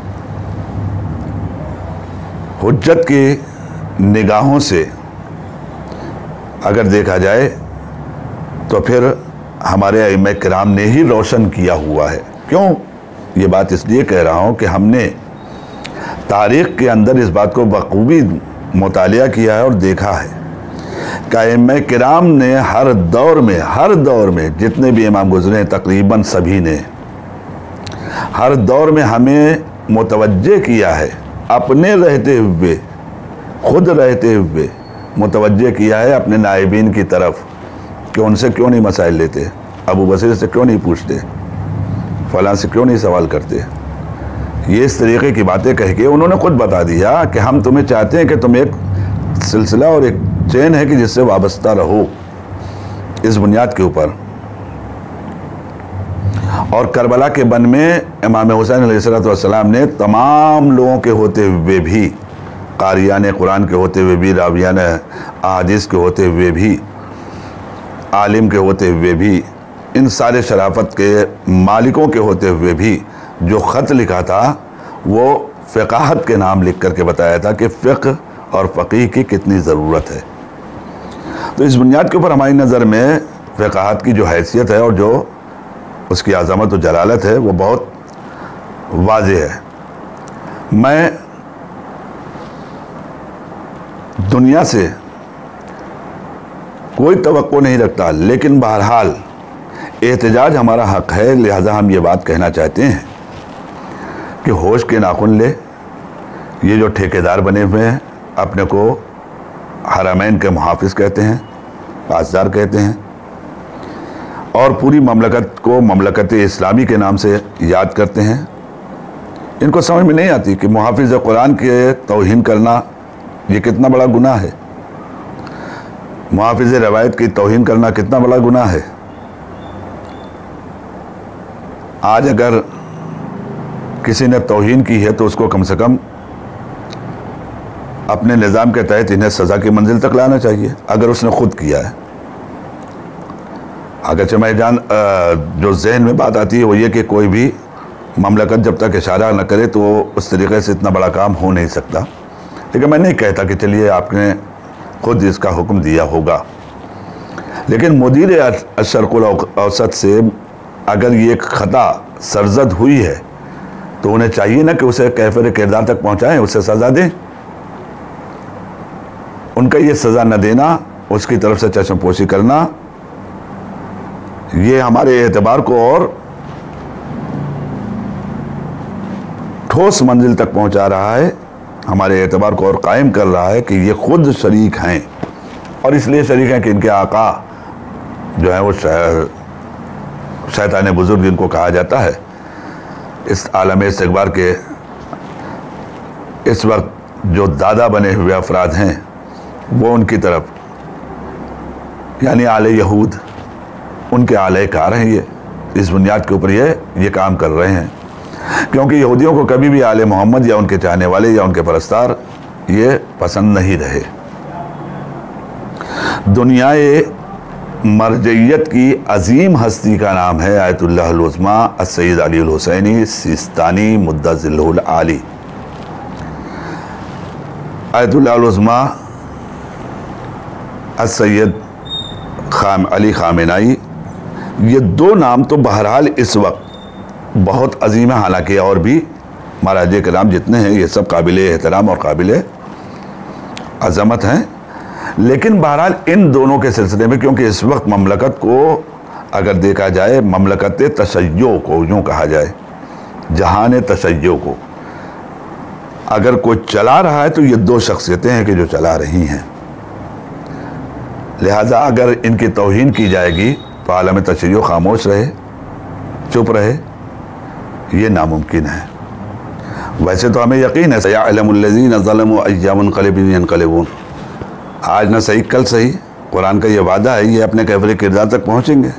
हुज्जत की निगाहों से अगर देखा जाए तो फिर हमारे अइम्मा किराम ने ही रोशन किया हुआ है। क्यों? ये बात इसलिए कह रहा हूँ कि हमने तारीख़ के अंदर इस बात को बखूबी मुतालिया किया है और देखा है कि अइम्मा किराम ने हर दौर में जितने भी इमाम गुज़रे हैं, तकरीबन सभी ने हर दौर में हमें मुतवज्जे किया है, अपने रहते हुए, खुद रहते हुए मुतवज्जे किया है अपने नाइबीन की तरफ कि उनसे क्यों नहीं मसाइल लेते, अबू बसीर से क्यों नहीं पूछते, फ़लाँ से क्यों नहीं सवाल करते। ये इस तरीक़े की बातें कह के उन्होंने खुद बता दिया कि हम तुम्हें चाहते हैं कि तुम एक सिलसिला और एक चेन है कि जिससे वाबस्ता रहो इस बुनियाद के ऊपर। और करबला के बन में इमाम हुसैन अलैहिस्सलाम ने तमाम लोगों के होते हुए भी, कारियान कुरान के होते हुए भी, रावियान अहादीस के होते हुए भी, आलिम के होते हुए भी, इन सारे शराफत के मालिकों के होते हुए भी जो ख़त लिखा था वो फ़िक़ाहत के नाम लिख करके बताया था कि फ़िक़्ह और फ़क़ीह की कितनी ज़रूरत है। तो इस बुनियाद के ऊपर हमारी नज़र में फ़िक़ाहत की जो हैसियत है और जो उसकी अज़मत और जलालत है वो बहुत वाज़ेह है। मैं दुनिया से कोई तवक्को नहीं रखता, लेकिन बहरहाल एहतजाज हमारा हक़ है, लिहाजा हम ये बात कहना चाहते हैं कि होश के नाखुन ले। ये जो ठेकेदार बने हुए हैं अपने को हरमैन के मुहाफ़िज़ कहते हैं, पासदार कहते हैं, और पूरी ममलकत को ममलकत इस्लामी के नाम से याद करते हैं। इनको समझ में नहीं आती कि मुहाफ़िज़ कुरान के तौहीन करना ये कितना बड़ा गुनाह है, मुहाफ़िज़ रवायत की तौहीन करना कितना बड़ा गुनाह है। आज अगर किसी ने तौहीन की है तो उसको कम से कम अपने निज़ाम के तहत इन्हें सज़ा की मंजिल तक लाना चाहिए अगर उसने खुद किया है। अगरचे मैं जो जहन में बात आती है वो ये कि कोई भी ममलकत जब तक इशारा न करे तो उस तरीके से इतना बड़ा काम हो नहीं सकता। लेकिन मैं नहीं कहता कि चलिए आपने खुद इसका हुक्म दिया होगा, लेकिन मुदीर अशरकुल औसत से अगर ये ख़ता सरजद हुई है तो उन्हें चाहिए ना कि उसे कैफिर किरदार तक पहुँचाएँ, उसे सज़ा दें। उनका ये सज़ा न देना, उसकी तरफ से चश्मपोशी करना, ये हमारे एतबार को और ठोस मंजिल तक पहुंचा रहा है, हमारे एतबार को और कायम कर रहा है कि ये खुद शरीक हैं। और इसलिए शरीक हैं कि इनके आका जो है वो शैतान बुजुर्ग जिनको कहा जाता है, इस आलम इस्तिकबार के इस वक्त जो दादा बने हुए अफराद हैं वो उनकी तरफ यानी आले यहूद, उनके आले कार हैं। ये इस बुनियाद के ऊपर ये काम कर रहे हैं, क्योंकि यहूदियों को कभी भी आले मोहम्मद या उनके चाहने वाले या उनके परस्तार ये पसंद नहीं रहे। दुनियाए मरजइयत की अजीम हस्ती का नाम है आयतुल्लाह अल उज़्मा अस्सय्यद अली अल हुसैनी सिस्तानी मुद्दज़िल्लुल आली। आयतुल्लाह अल उज़्मा अस्सय्यद अली खामेनाई, ये दो नाम तो बहरहाल इस वक्त बहुत अजीम है। हालांकि और भी महाराजे कराम जितने हैं ये सब काबिल एहतराम और काबिल अज़मत हैं, लेकिन बहरहाल इन दोनों के सिलसिले में, क्योंकि इस वक्त ममलकत को अगर देखा जाए, ममलकत तशय्यो को यूँ कहा जाए, जहान तशय्यो को अगर कोई चला रहा है तो ये दो शख्सियतें हैं कि जो चला रही हैं। लिहाजा अगर इनकी तौहीन की जाएगी तो आलम तशय्यो खामोश रहे, चुप रहे, ये नामुमकिन है। वैसे तो हमें यकीन है सयअलमुल्लज़ीना ज़लमू अय्या मुनक़लिबिन यनक़लिबून, आज ना सही कल सही, कुरान का ये वादा है, ये अपने कैफिर किरदार तक पहुँचेंगे।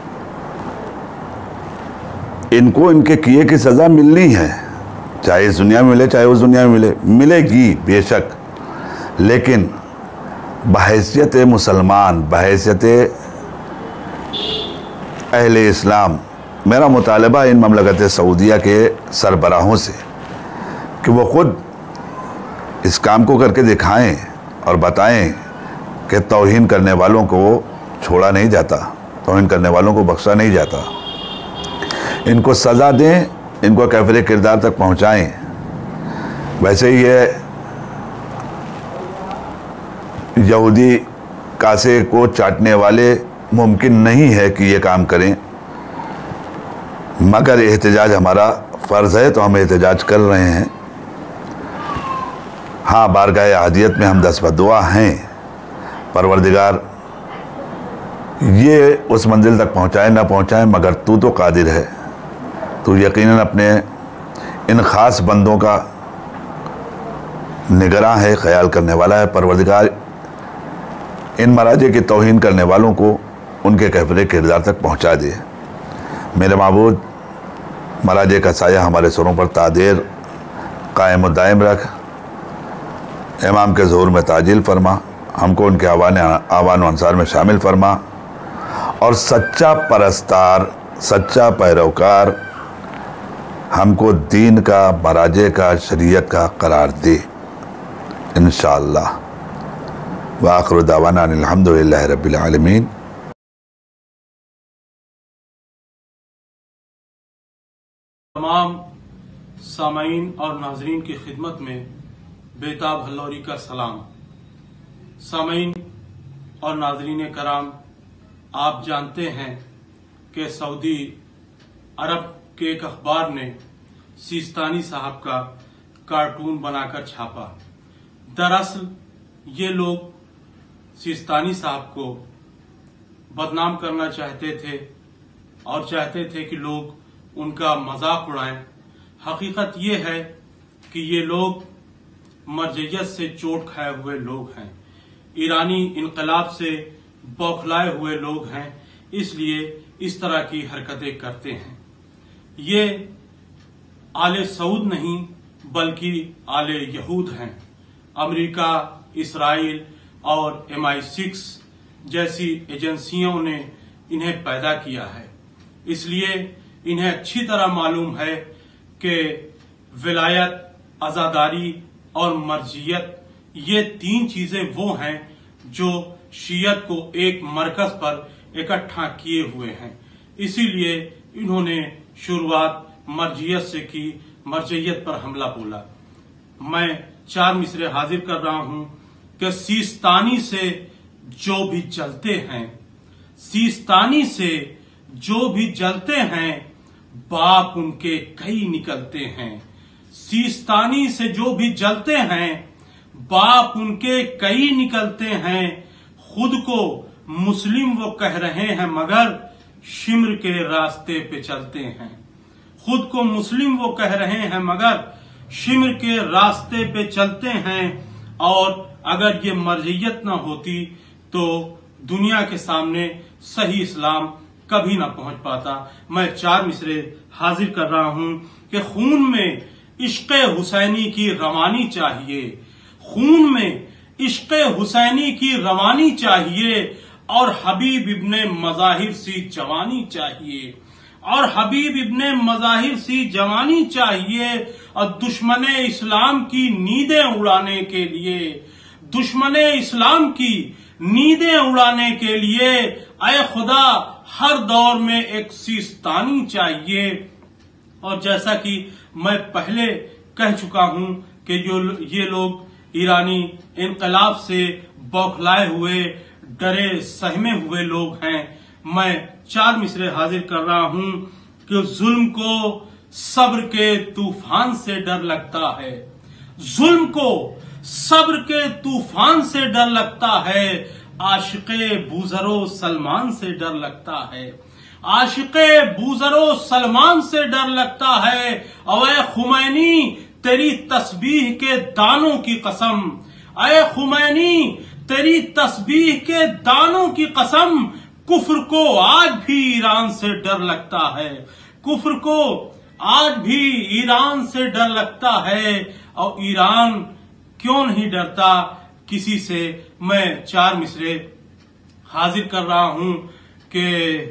इनको इनके किए की सज़ा मिलनी है, चाहे इस दुनिया में मिले चाहे उस दुनिया में मिले, मिलेगी बेशक, लेकिन बहैसियत मुसलमान, बहैसियत अहले इस्लाम, मेरा मुतालबा इन ममलकत सऊदिया के सरबराहों से कि वो ख़ुद इस काम को करके दिखाएं और बताएं कि तौहीन करने वालों को छोड़ा नहीं जाता, तौहीन करने वालों को बख्शा नहीं जाता। इनको सज़ा दें, इनको कैफिर किरदार तक पहुँचाएँ। वैसे ये यहूदी कासे को चाटने वाले मुमकिन नहीं है कि ये काम करें, मगर एहतजाज हमारा फ़र्ज़ है तो हम एहतजाज कर रहे हैं। हाँ, बारगाह अहदियत में हम दस्तबद्दुआ हैं, परवरदिगार ये उस मंजिल तक पहुँचाए ना पहुँचाए, मगर तू तो कादिर है, तू यकीनन अपने इन ख़ास बंदों का निगरान है, ख्याल करने वाला है। परवरदिगार इन मराजे की तौहीन करने वालों को उनके कैफिर किरदार तक पहुँचा दे। मेरे माबूद, मराजे का साया हमारे सरों पर तादेर कायम और दायम रख, इमाम के ज़ुहूर में ताजिल फरमा, हमको उनके आवान अंसार में शामिल फरमा, और सच्चा परस्तार, सच्चा पैरोकार हमको दीन का, मराजे का, शरीयत का करार दे इंशाअल्लाह। व आखिरु दावाना अनिल हम्दुलिल्लाहि रब्बिल आलमीन। तमाम सामाईन और नाजरीन की खिदमत में बेताब हल्लौरी का सलाम। सामाईन और नाजरीन कराम, आप जानते हैं कि सऊदी अरब के एक अखबार ने सिस्तानी साहब का कार्टून बनाकर छापा। दरअसल ये लोग सिस्तानी साहब को बदनाम करना चाहते थे और चाहते थे कि लोग उनका मजाक उड़ाएं। हकीकत ये है कि ये लोग मरजइयत से चोट खाए हुए लोग हैं, ईरानी इनकलाब से बौखलाए हुए लोग हैं, इसलिए इस तरह की हरकतें करते हैं। ये आले सऊद नहीं बल्कि आले यहूद हैं। अमेरिका, इसराइल और MI6 जैसी एजेंसियों ने इन्हें पैदा किया है। इसलिए इन्हें अच्छी तरह मालूम है कि विलायत, आज़ादारी और मर्जियत ये तीन चीजें वो हैं जो शियत को एक मरकज पर इकट्ठा किए हुए हैं। इसीलिए इन्होंने शुरुआत मर्जियत से की, मर्जियत पर हमला बोला। मैं 4 मिसरे हाजिर कर रहा हूं कि सीस्तानी से जो भी जलते हैं, सीस्तानी से जो भी जलते हैं, बाप उनके कई निकलते हैं। सीस्तानी से जो भी जलते हैं, बाप उनके कई निकलते हैं। खुद को मुस्लिम वो कह रहे हैं मगर शिम्र के रास्ते पे चलते हैं। खुद को मुस्लिम वो कह रहे हैं मगर शिम्र के रास्ते पे चलते हैं। और अगर ये मर्जियत न होती तो दुनिया के सामने सही इस्लाम कभी ना पहुंच पाता। मैं 4 मिसरे हाजिर कर रहा हूं कि खून में इश्क़ हुसैनी की रवानी चाहिए, खून में इश्क़ हुसैनी की रवानी चाहिए और हबीब इब्ने मज़ाहिर सी जवानी चाहिए, और हबीब इब्ने मज़ाहिर सी जवानी चाहिए। और दुश्मने इस्लाम की नींदें उड़ाने के लिए, दुश्मने इस्लाम की नींदें उड़ाने के लिए ऐ खुदा हर दौर में एक सीस्तानी चाहिए। और जैसा कि मैं पहले कह चुका हूं कि जो ये लोग ईरानी इनकलाब से बौखलाए हुए, डरे सहमे हुए लोग हैं, मैं 4 मिसरे हाजिर कर रहा हूं कि जुल्म को सब्र के तूफान से डर लगता है, जुल्म को सब्र के तूफान से डर लगता है। आशिक़े बूज़रो सलमान से डर लगता है, आशिक़े बूज़रो सलमान से डर लगता है। अवे खुमैनी तेरी तस्बीह के दानों की कसम, अय खुमैनी तेरी तस्बीह के दानों की कसम, कुफ्र को आज भी ईरान से डर लगता है, कुफ्र को आज भी ईरान से डर लगता है। और ईरान क्यों नहीं डरता किसी से। मैं 4 मिसरे हाजिर कर रहा हूं कि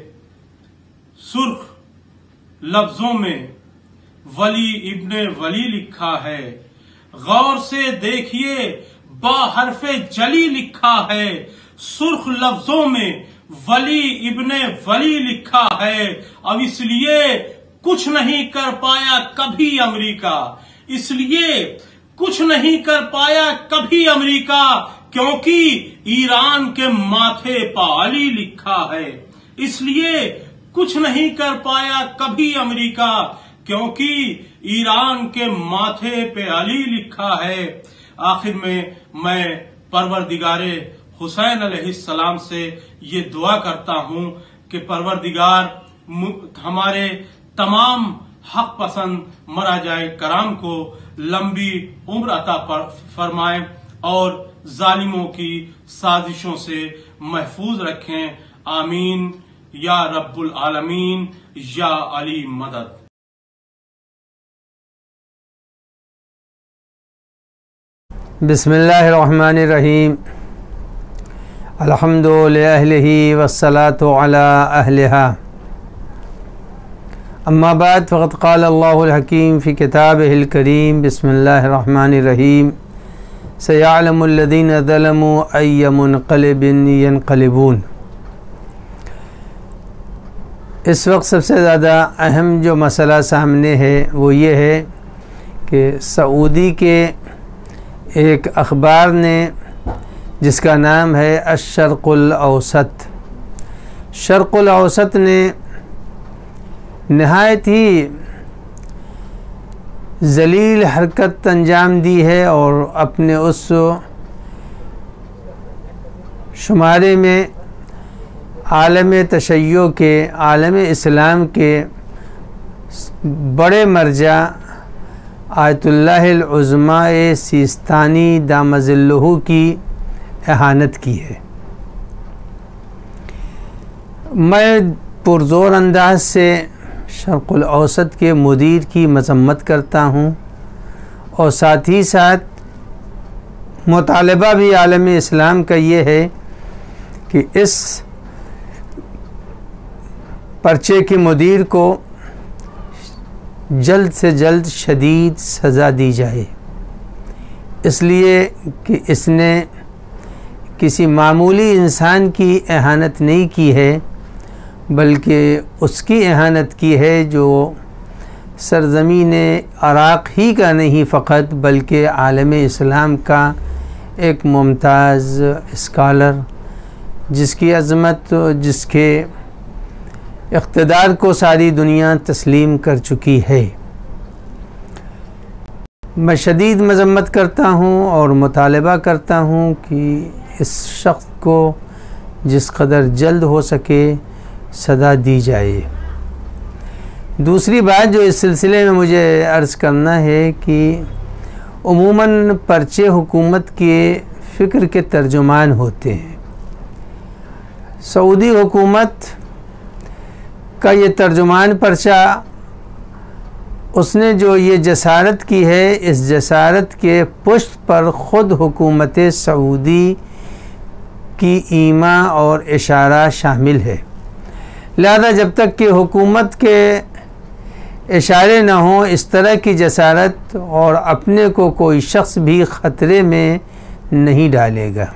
सुर्ख लफ्जों में वली इब्ने वली लिखा है, गौर से देखिए बाहरफे जली लिखा है। सुर्ख लफ्जों में वली इब्ने वली लिखा है। अब इसलिए कुछ नहीं कर पाया कभी अमेरिका, इसलिए कुछ नहीं कर पाया कभी अमेरिका, क्योंकि ईरान के माथे पर अली लिखा है। इसलिए कुछ नहीं कर पाया कभी अमेरिका, क्योंकि ईरान के माथे पे अली लिखा है। आखिर में मैं परवरदिगारे हुसैन अलैहिस्सलाम से ये दुआ करता हूं कि परवरदिगार हमारे तमाम हक पसंद मरा जाए कराम को लंबी उम्र अता फरमाए और जालिमों की साजिशों से महफूज रखें। आमीन या रब्बुल आलमीन या अली मदद। बिस्मिल्लाहिर्रहमानिर्रहीम। अल्हम्दु लिअहलिही वस्सलातु अला अहलिहा। अम्मा बाद फ़क़द क़ाल अल्लाहुल हकीम फ़ी किताबिहिल करीम। बिस्मिल्लाहिर्रहमानिर्रहीम। सयअलमुल लज़ीना ज़लमू अय्य मुनक़लिबिन यनक़लिबून। इस वक्त सबसे ज़्यादा अहम जो मसला सामने है वो ये है कि सऊदी के एक अखबार ने जिसका नाम है अश-शर्क़ुल औसत, शर्क़ुल औसत ने नहायत ही ज़लील हरकत अंजाम दी है और अपने उस शुमारे में आलम तशय्यो के, आलम इस्लाम के बड़े मर्जा आयतुल्लाहिल उज़्मा सिस्तानी दामज़िल्लुहु की एहानत की है। मैं पुरज़ोर अंदाज से शर्क़ुल औसत के मुदीर की मज़म्मत करता हूँ और साथ ही साथ मुतालबा भी आलम इस्लाम का ये है कि इस पर्चे के मुदीर को जल्द से जल्द शदीद सज़ा दी जाए, इसलिए कि इसने किसी मामूली इंसान की एहानत नहीं की है, बल्कि उसकी एहानत की है जो सरज़मीन इराक़ ही का नहीं फ़कत बल्कि आलम इस्लाम का एक मुमताज़ स्कॉलर, जिसकी अज़मत, जिसके इक़्तिदार को सारी दुनिया तस्लीम कर चुकी है। मैं शदीद मज़म्मत करता हूँ और मुतालबा करता हूँ कि इस शख्स को जिस कदर जल्द हो सके सज़ा दी जाए। दूसरी बात जो इस सिलसिले में मुझे अर्ज़ करना है कि उमूमन पर्चे हुकूमत के फ़िक्र के तर्जुमान होते हैं। सऊदी हुकूमत का ये तर्जुमान पर्चा, उसने जो ये जसारत की है, इस जसारत के पुष्ट पर ख़ुद हुकूमत सऊदी की ईमा और इशारा शामिल है। लिहाजा जब तक कि हुकूमत के इशारे न हों इस तरह की जसारत और अपने को कोई शख्स भी ख़तरे में नहीं डालेगा।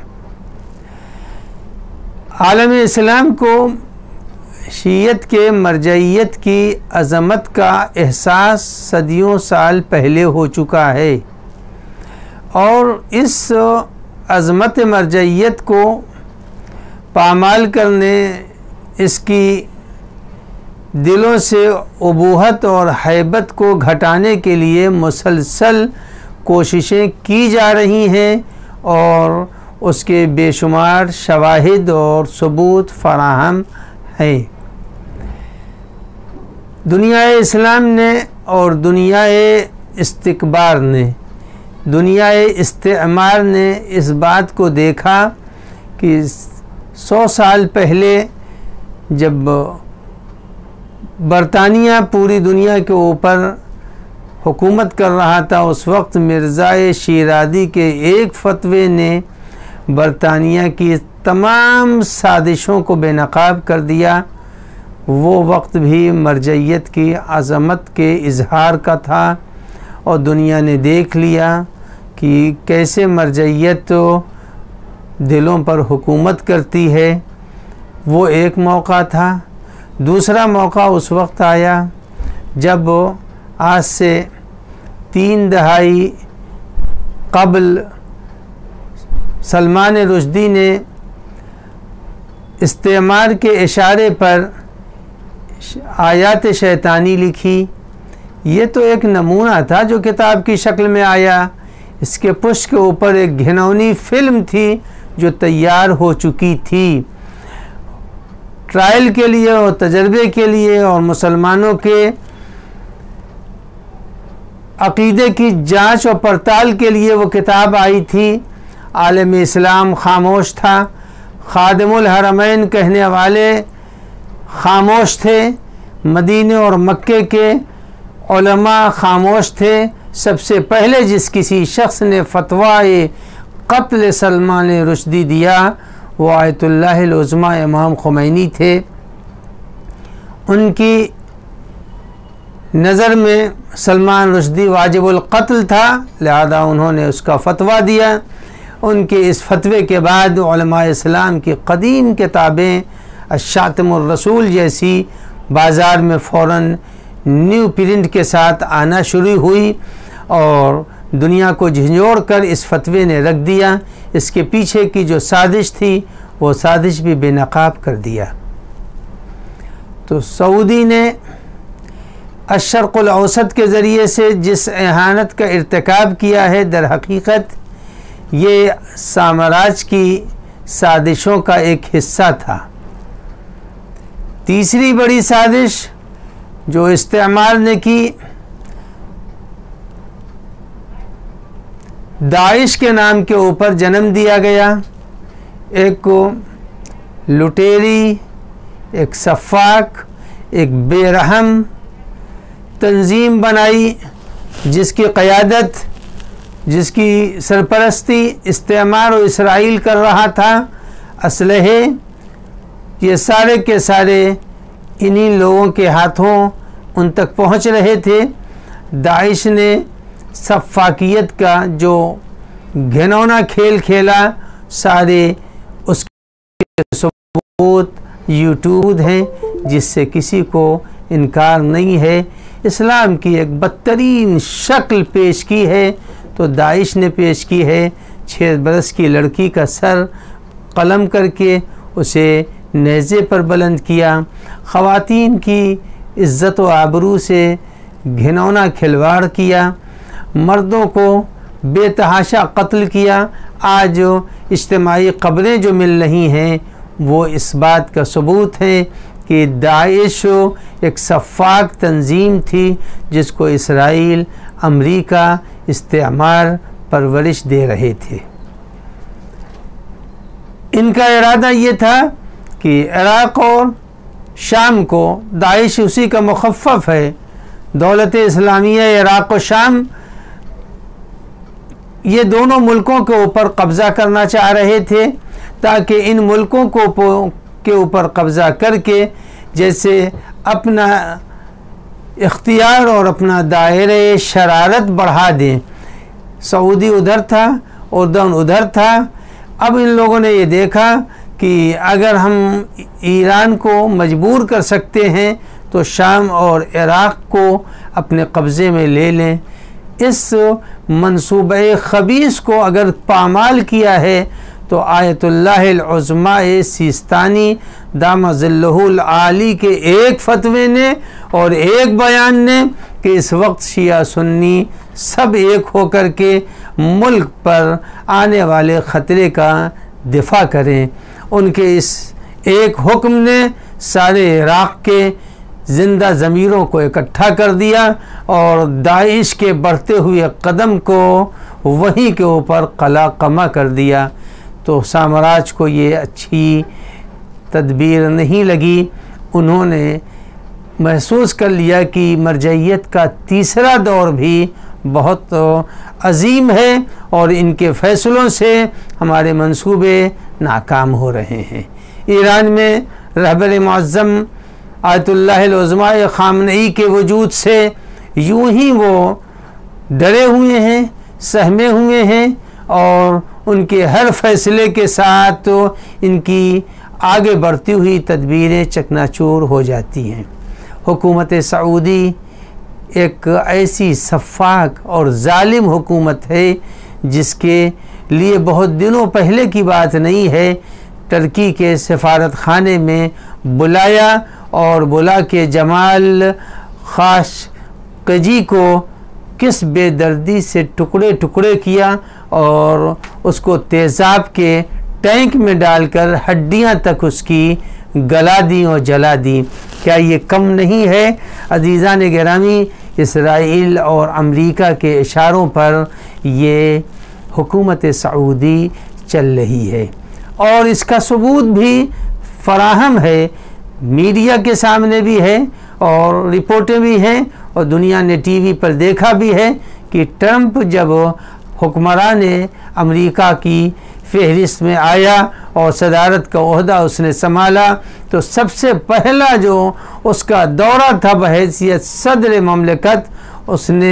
आलम इस्लाम को शीयत के मरजइयत की अज़मत का एहसास सदियों साल पहले हो चुका है और इस अज़मत मरजइयत को पामाल करने, इसकी दिलों से उबूहत और हैबत को घटाने के लिए मुसलसल कोशिशें की जा रही हैं और उसके बेशुमार शवाहिद और सबूत फराहम हैं। दुनियाए इस्लाम ने और दुनियाए इस्तिकबार ने, दुनियाए इस्तेमार ने इस बात को देखा कि 100 साल पहले जब बरतानिया पूरी दुनिया के ऊपर हुकूमत कर रहा था, उस वक्त मिर्ज़ा शिराज़ी के एक फतवे ने बरतानिया की तमाम साजिशों को बेनकाब कर दिया। वो वक्त भी मरजइयत की अज़मत के इजहार का था और दुनिया ने देख लिया कि कैसे मरजइयत दिलों पर हुकूमत करती है। वो एक मौका था। दूसरा मौका उस वक्त आया जब आज से 3 दहाई कबल सलमान रुश्दी ने इस्तेमार के इशारे पर आयात शैतानी लिखी। ये तो एक नमूना था जो किताब की शक्ल में आया। इसके पुष्ट के ऊपर एक घिनौनी फिल्म थी जो तैयार हो चुकी थी ट्रायल के लिए और तजर्बे के लिए और मुसलमानों के अक़ीदे की जांच और पड़ताल के लिए वो किताब आई थी। आलम इस्लाम खामोश था, खादिमुल हरमैन कहने वाले खामोश थे, मदीने और मक्के के उलमा खामोश थे। सबसे पहले जिस किसी शख्स ने फतवाए क़त्ल सलमान रुश्दी दिया वो आयतुल्लाहिल उज़्मा इमाम खुमैनी थे। उनकी नज़र में सलमान रुश्दी वाजिबुल क़त्ल था, लिहाजा उन्होंने उसका फतवा दिया। उनके इस फतवे के बाद उलमा इस्लाम की कदीम किताबें अश-शातिमुर रसूल जैसी बाज़ार में फ़ौरन न्यू प्रिंट के साथ आना शुरू हुई और दुनिया को झंझोड़ कर इस फतवे ने रख दिया। इसके पीछे की जो साजिश थी वो साजिश भी बेनकाब कर दिया। तो सऊदी ने अश-शर्क़ुल औसत के ज़रिए से जिस एहानत का इर्तिकाब किया है, दर हकीकत ये साम्राज्य की साजिशों का एक हिस्सा था। तीसरी बड़ी साजिश जो इस्तेमार ने की, दाइश के नाम के ऊपर जन्म दिया गया। एक को लुटेरी, एक सफ़ाक, एक बेरहम तंजीम बनाई जिसकी क़यादत जिसकी सरपरस्ती इस्तेमार और इसराइल कर रहा था, असलहे ये सारे के सारे इन्हीं लोगों के हाथों उन तक पहुंच रहे थे। दाइश ने सफ़ाकियत का जो घिनौना खेल खेला, सारे उसके सबूत यूट्यूब हैं जिससे किसी को इनकार नहीं है। इस्लाम की एक बदतरीन शक्ल पेश की है तो दाइश ने पेश की है। 6 बरस की लड़की का सर कलम करके उसे नेज़े पर बुलंद किया। ख़वातीन की इज़्ज़त व आबरू से घिनौना खिलवाड़ किया। मर्दों को बेतहाशा कत्ल किया। आज इज्तिमाई क़ब्रें जो मिल रही हैं वो इस बात का सबूत है कि दाइश एक सफ़ाक तंजीम थी जिसको इसराइल, अमरीका इस्तेमार परवरिश दे रहे थे। इनका इरादा ये था कि इराक़ और शाम को, दाइश उसी का मुखफ़फ़ है, दौलत इस्लामिया इराक़ और शाम, ये दोनों मुल्कों के ऊपर कब्ज़ा करना चाह रहे थे ताकि इन मुल्कों के ऊपर कब्ज़ा करके जैसे अपना इख्तियार और अपना दायरे शरारत बढ़ा दें। सऊदी उधर था, उर्दन उधर था। अब इन लोगों ने ये देखा कि अगर हम ईरान को मजबूर कर सकते हैं तो शाम और इराक़ को अपने कब्ज़े में ले लें। इस मंसूबे ख़बीस को अगर पामाल किया है तो आयतुल्लाहिल उज़्मा सिस्तानी दामज़िल्लहुल आली के एक फतवे ने और एक बयान ने कि इस वक्त शिया सुन्नी सब एक होकर के मुल्क पर आने वाले ख़तरे का दिफा करें। उनके इस एक हुक्म ने सारे इराक़ के ज़िंदा ज़मीरों को इकट्ठा कर दिया और दाइश के बढ़ते हुए कदम को वहीं के ऊपर कला कमा कर दिया। तो साम्राज्य को ये अच्छी तदबीर नहीं लगी। उन्होंने महसूस कर लिया कि मरजइयत का तीसरा दौर भी बहुत अजीम है और इनके फ़ैसलों से हमारे मंसूबे नाकाम हो रहे हैं। ईरान में रहबर मुअज़्ज़म आयतुल्लाहिल उज़्मा ख़ामनई के वजूद से यूं ही वो डरे हुए हैं, सहमे हुए हैं और उनके हर फैसले के साथ तो इनकी आगे बढ़ती हुई तदबीरें चकनाचूर हो जाती हैं। हुकूमत सऊदी एक ऐसी सफ़ाक और ज़ालिम हुकूमत है जिसके लिए बहुत दिनों पहले की बात नहीं है, टर्की के सफारत खाने में बुलाया और बुला के जमाल खाशकजी को किस बेदर्दी से टुकड़े टुकड़े किया और उसको तेज़ाब के टैंक में डालकर हड्डियां तक उसकी गला दी और जला दी। क्या ये कम नहीं है? अज़ीज़ान गिरामी, इसराइल और अमेरिका के इशारों पर ये हुकूमत सऊदी चल रही है और इसका सबूत भी फराहम है, मीडिया के सामने भी है और रिपोर्टें भी हैं और दुनिया ने टीवी पर देखा भी है कि ट्रंप जब हुक्मरान अमेरिका की फहरिस्त में आया और सदारत का ओहदा उसने संभाला तो सबसे पहला जो उसका दौरा था बहैसियत सदर ममलकत, उसने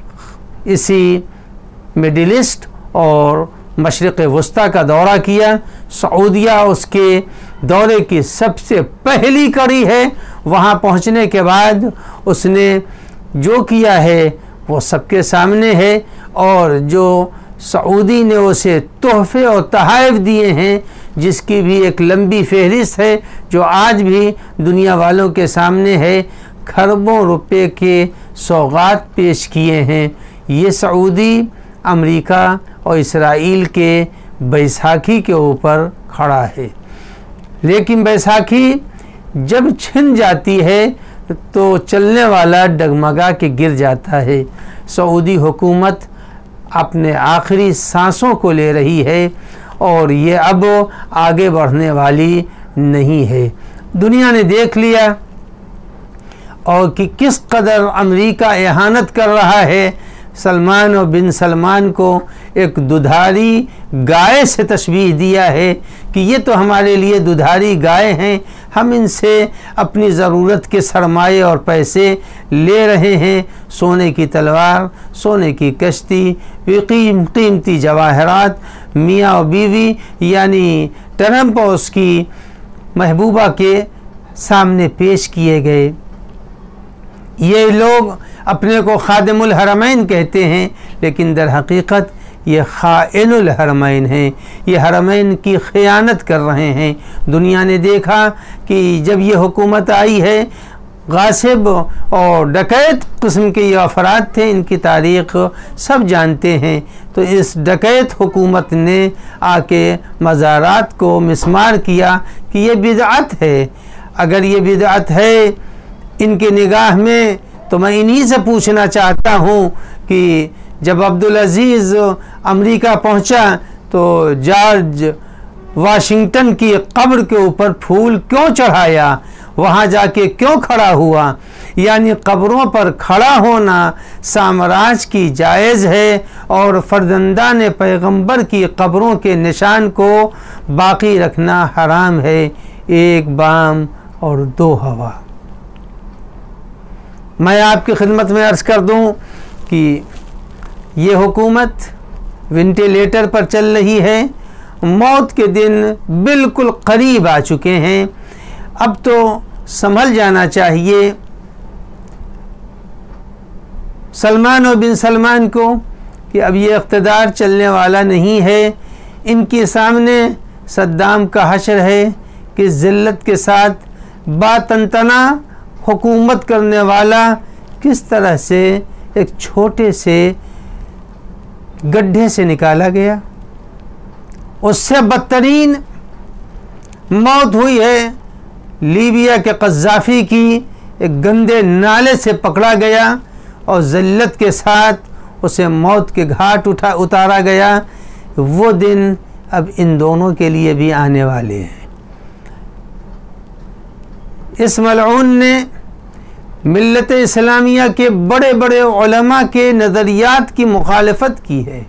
इसी मिडिल ईस्ट और मशरिक़ वस्ता का दौरा किया। सऊदिया उसके दौरे की सबसे पहली कड़ी है। वहाँ पहुँचने के बाद उसने जो किया है वो सबके सामने है और जो सऊदी ने उसे तोहफे और तहाइफ दिए हैं जिसकी भी एक लंबी फहरिस्त है जो आज भी दुनिया वालों के सामने है। खरबों रुपए के सौगात पेश किए हैं। ये सऊदी अमेरिका और इसराइल के बैसाखी के ऊपर खड़ा है, लेकिन बैसाखी जब छिन जाती है तो चलने वाला डगमगा के गिर जाता है। सऊदी हुकूमत अपने आखिरी सांसों को ले रही है और ये अब आगे बढ़ने वाली नहीं है। दुनिया ने देख लिया और कि किस कदर अमेरिका इहानत कर रहा है सलमान और बिन सलमान को एक दुधारी गाय से तशबीह दिया है कि ये तो हमारे लिए दुधारी गाय हैं, हम इनसे अपनी ज़रूरत के सरमाए और पैसे ले रहे हैं। सोने की तलवार, सोने की कश्ती, कीमती जवाहरात मियाँ और बीवी यानी ट्रम्प और उसकी महबूबा के सामने पेश किए गए। ये लोग अपने को खादिमुल हरमैन कहते हैं, लेकिन दर हकीकत ये खाइनुल हरमैन हैं। ये हरमैन की ख़यानत कर रहे हैं। दुनिया ने देखा कि जब ये हुकूमत आई है, गासिब और डकैत किस्म के ये अफराद थे, इनकी तारीख़ सब जानते हैं। तो इस डकैत हुकूमत ने आके मज़ारात को मिस्मार किया कि ये बिदअत है। अगर ये बिदअत है इनके निगाह में, तो मैं इन्हीं से पूछना चाहता हूँ कि जब अब्दुल अज़ीज़ अमेरिका पहुँचा तो जॉर्ज वाशिंगटन की कब्र के ऊपर फूल क्यों चढ़ाया, वहाँ जाके क्यों खड़ा हुआ। यानी कब्रों पर खड़ा होना साम्राज्य की जायज़ है और फर्जंदान पैगंबर की कब्रों के निशान को बाकी रखना हराम है। एक बाम और दो हवा। मैं आपकी खिदमत में अर्ज़ कर दूं कि ये हुकूमत वेंटिलेटर पर चल रही है, मौत के दिन बिल्कुल करीब आ चुके हैं। अब तो संभल जाना चाहिए सलमान और बिन सलमान को कि अब ये इक़्तिदार चलने वाला नहीं है। इनके सामने सद्दाम का हशर है कि ज़िल्लत के साथ बातंतना हुकूमत करने वाला किस तरह से एक छोटे से गड्ढे से निकाला गया। उससे बदतरीन मौत हुई है लीबिया के कज़्ज़ाफ़ी की, एक गंदे नाले से पकड़ा गया और ज़िल्लत के साथ उसे मौत के घाट उतारा गया। वो दिन अब इन दोनों के लिए भी आने वाले हैं। इस मलऊन ने मिल्लत इस्लामिया के बड़े बड़े उलमा के नज़रियात की मुखालफत की है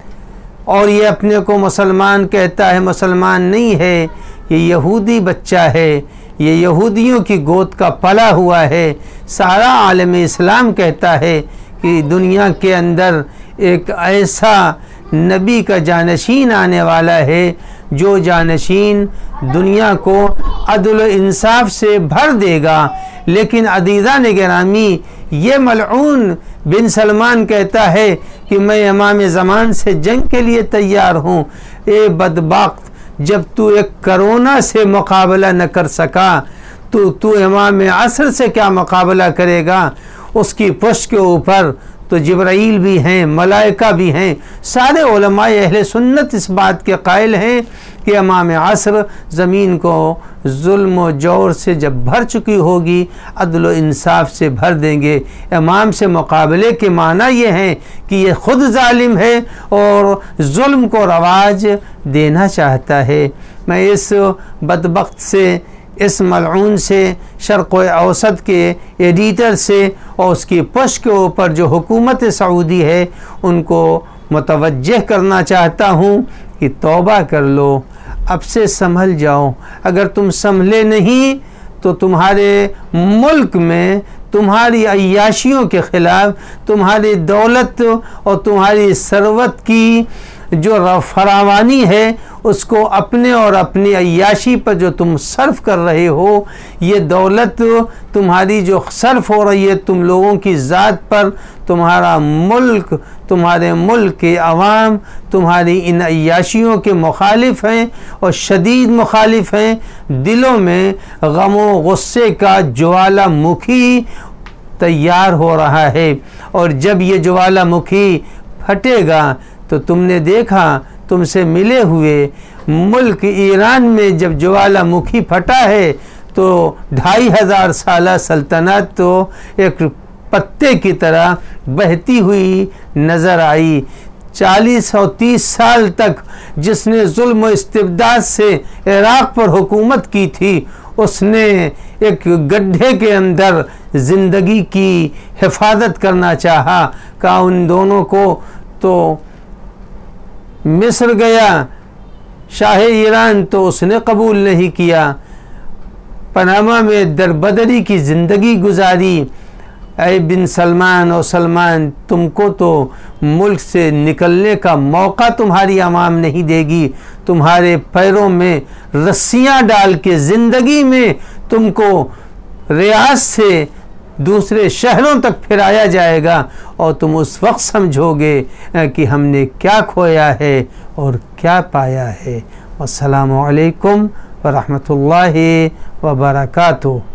और ये अपने को मुसलमान कहता है। मुसलमान नहीं है, ये यहूदी बच्चा है, ये यहूदियों की गोद का पला हुआ है। सारा आलम इस्लाम कहता है कि दुनिया के अंदर एक ऐसा नबी का जानशीन आने वाला है जो जानशीन दुनिया को अदल इंसाफ से भर देगा। लेकिन अदीज़ान गिरामी, ये मलऊन बिन सलमान कहता है कि मैं इमाम ज़मान से जंग के लिए तैयार हूँ। ए बदबख्त, जब तू एक कोरोना से मुकाबला न कर सका तो तू इमाम असर से क्या मुकाबला करेगा। उसकी पुष्ट के ऊपर तो जिब्राईल भी हैं, मलाइका भी हैं। सारे उलमाए अहले सुन्नत इस बात के कायल हैं कि इमाम असर ज़मीन को जुल्म व जौर से जब भर चुकी होगी, अदल व इंसाफ से भर देंगे। इमाम से मुकाबले के माना ये हैं कि ये ख़ुद जालिम है और जुल्म को रवाज देना चाहता है। मैं इस बदबख्त से, इस मलऊन से, शर्क़ औसत के एडिटर से और उसकी पुष्ट के ऊपर जो हुकूमत सऊदी है उनको मुतवज्जह करना चाहता हूँ कि तौबा कर लो, अब से संभल जाओ। अगर तुम संभले नहीं तो तुम्हारे मुल्क में तुम्हारी अय्याशियों के ख़िलाफ़, तुम्हारी दौलत और तुम्हारी सरवत की जो फरावानी है उसको अपने और अपनी अय्याशी पर जो तुम सर्फ कर रहे हो, ये दौलत तुम्हारी जो सर्फ हो रही है तुम लोगों की ज़ात पर, तुम्हारा मुल्क, तुम्हारे मुल्क के अवाम तुम्हारी इन अय्याशियों के मुखालिफ हैं और शदीद मुखालिफ हैं। दिलों में गमो गुस्से का ज्वालामुखी तैयार हो रहा है और जब ये ज्वालामुखी फटेगा तो तुमने देखा, तुमसे मिले हुए मुल्क ईरान में जब ज्वालामुखी फटा है तो 2500 साल सल्तनत तो एक पत्ते की तरह बहती हुई नज़र आई। 40 और 30 साल तक जिसने जुल्म व इस्तिबदाद से इराक़ पर हुकूमत की थी, उसने एक गड्ढे के अंदर ज़िंदगी की हिफाजत करना चाहा। कहा उन दोनों को तो मिस्र गया, शाह ईरान तो उसने कबूल नहीं किया, पनामा में दरबदरी की ज़िंदगी गुजारी। ऐ बिन सलमान और सलमान, तुमको तो मुल्क से निकलने का मौका तुम्हारी आवाम नहीं देगी, तुम्हारे पैरों में रस्सियां डाल के ज़िंदगी में तुमको रियाज से दूसरे शहरों तक फिराया जाएगा और तुम उस वक्त समझोगे कि हमने क्या खोया है और क्या पाया है। अस्सलामु अलैकुम व रहमतुल्लाहि व बरकातुहू।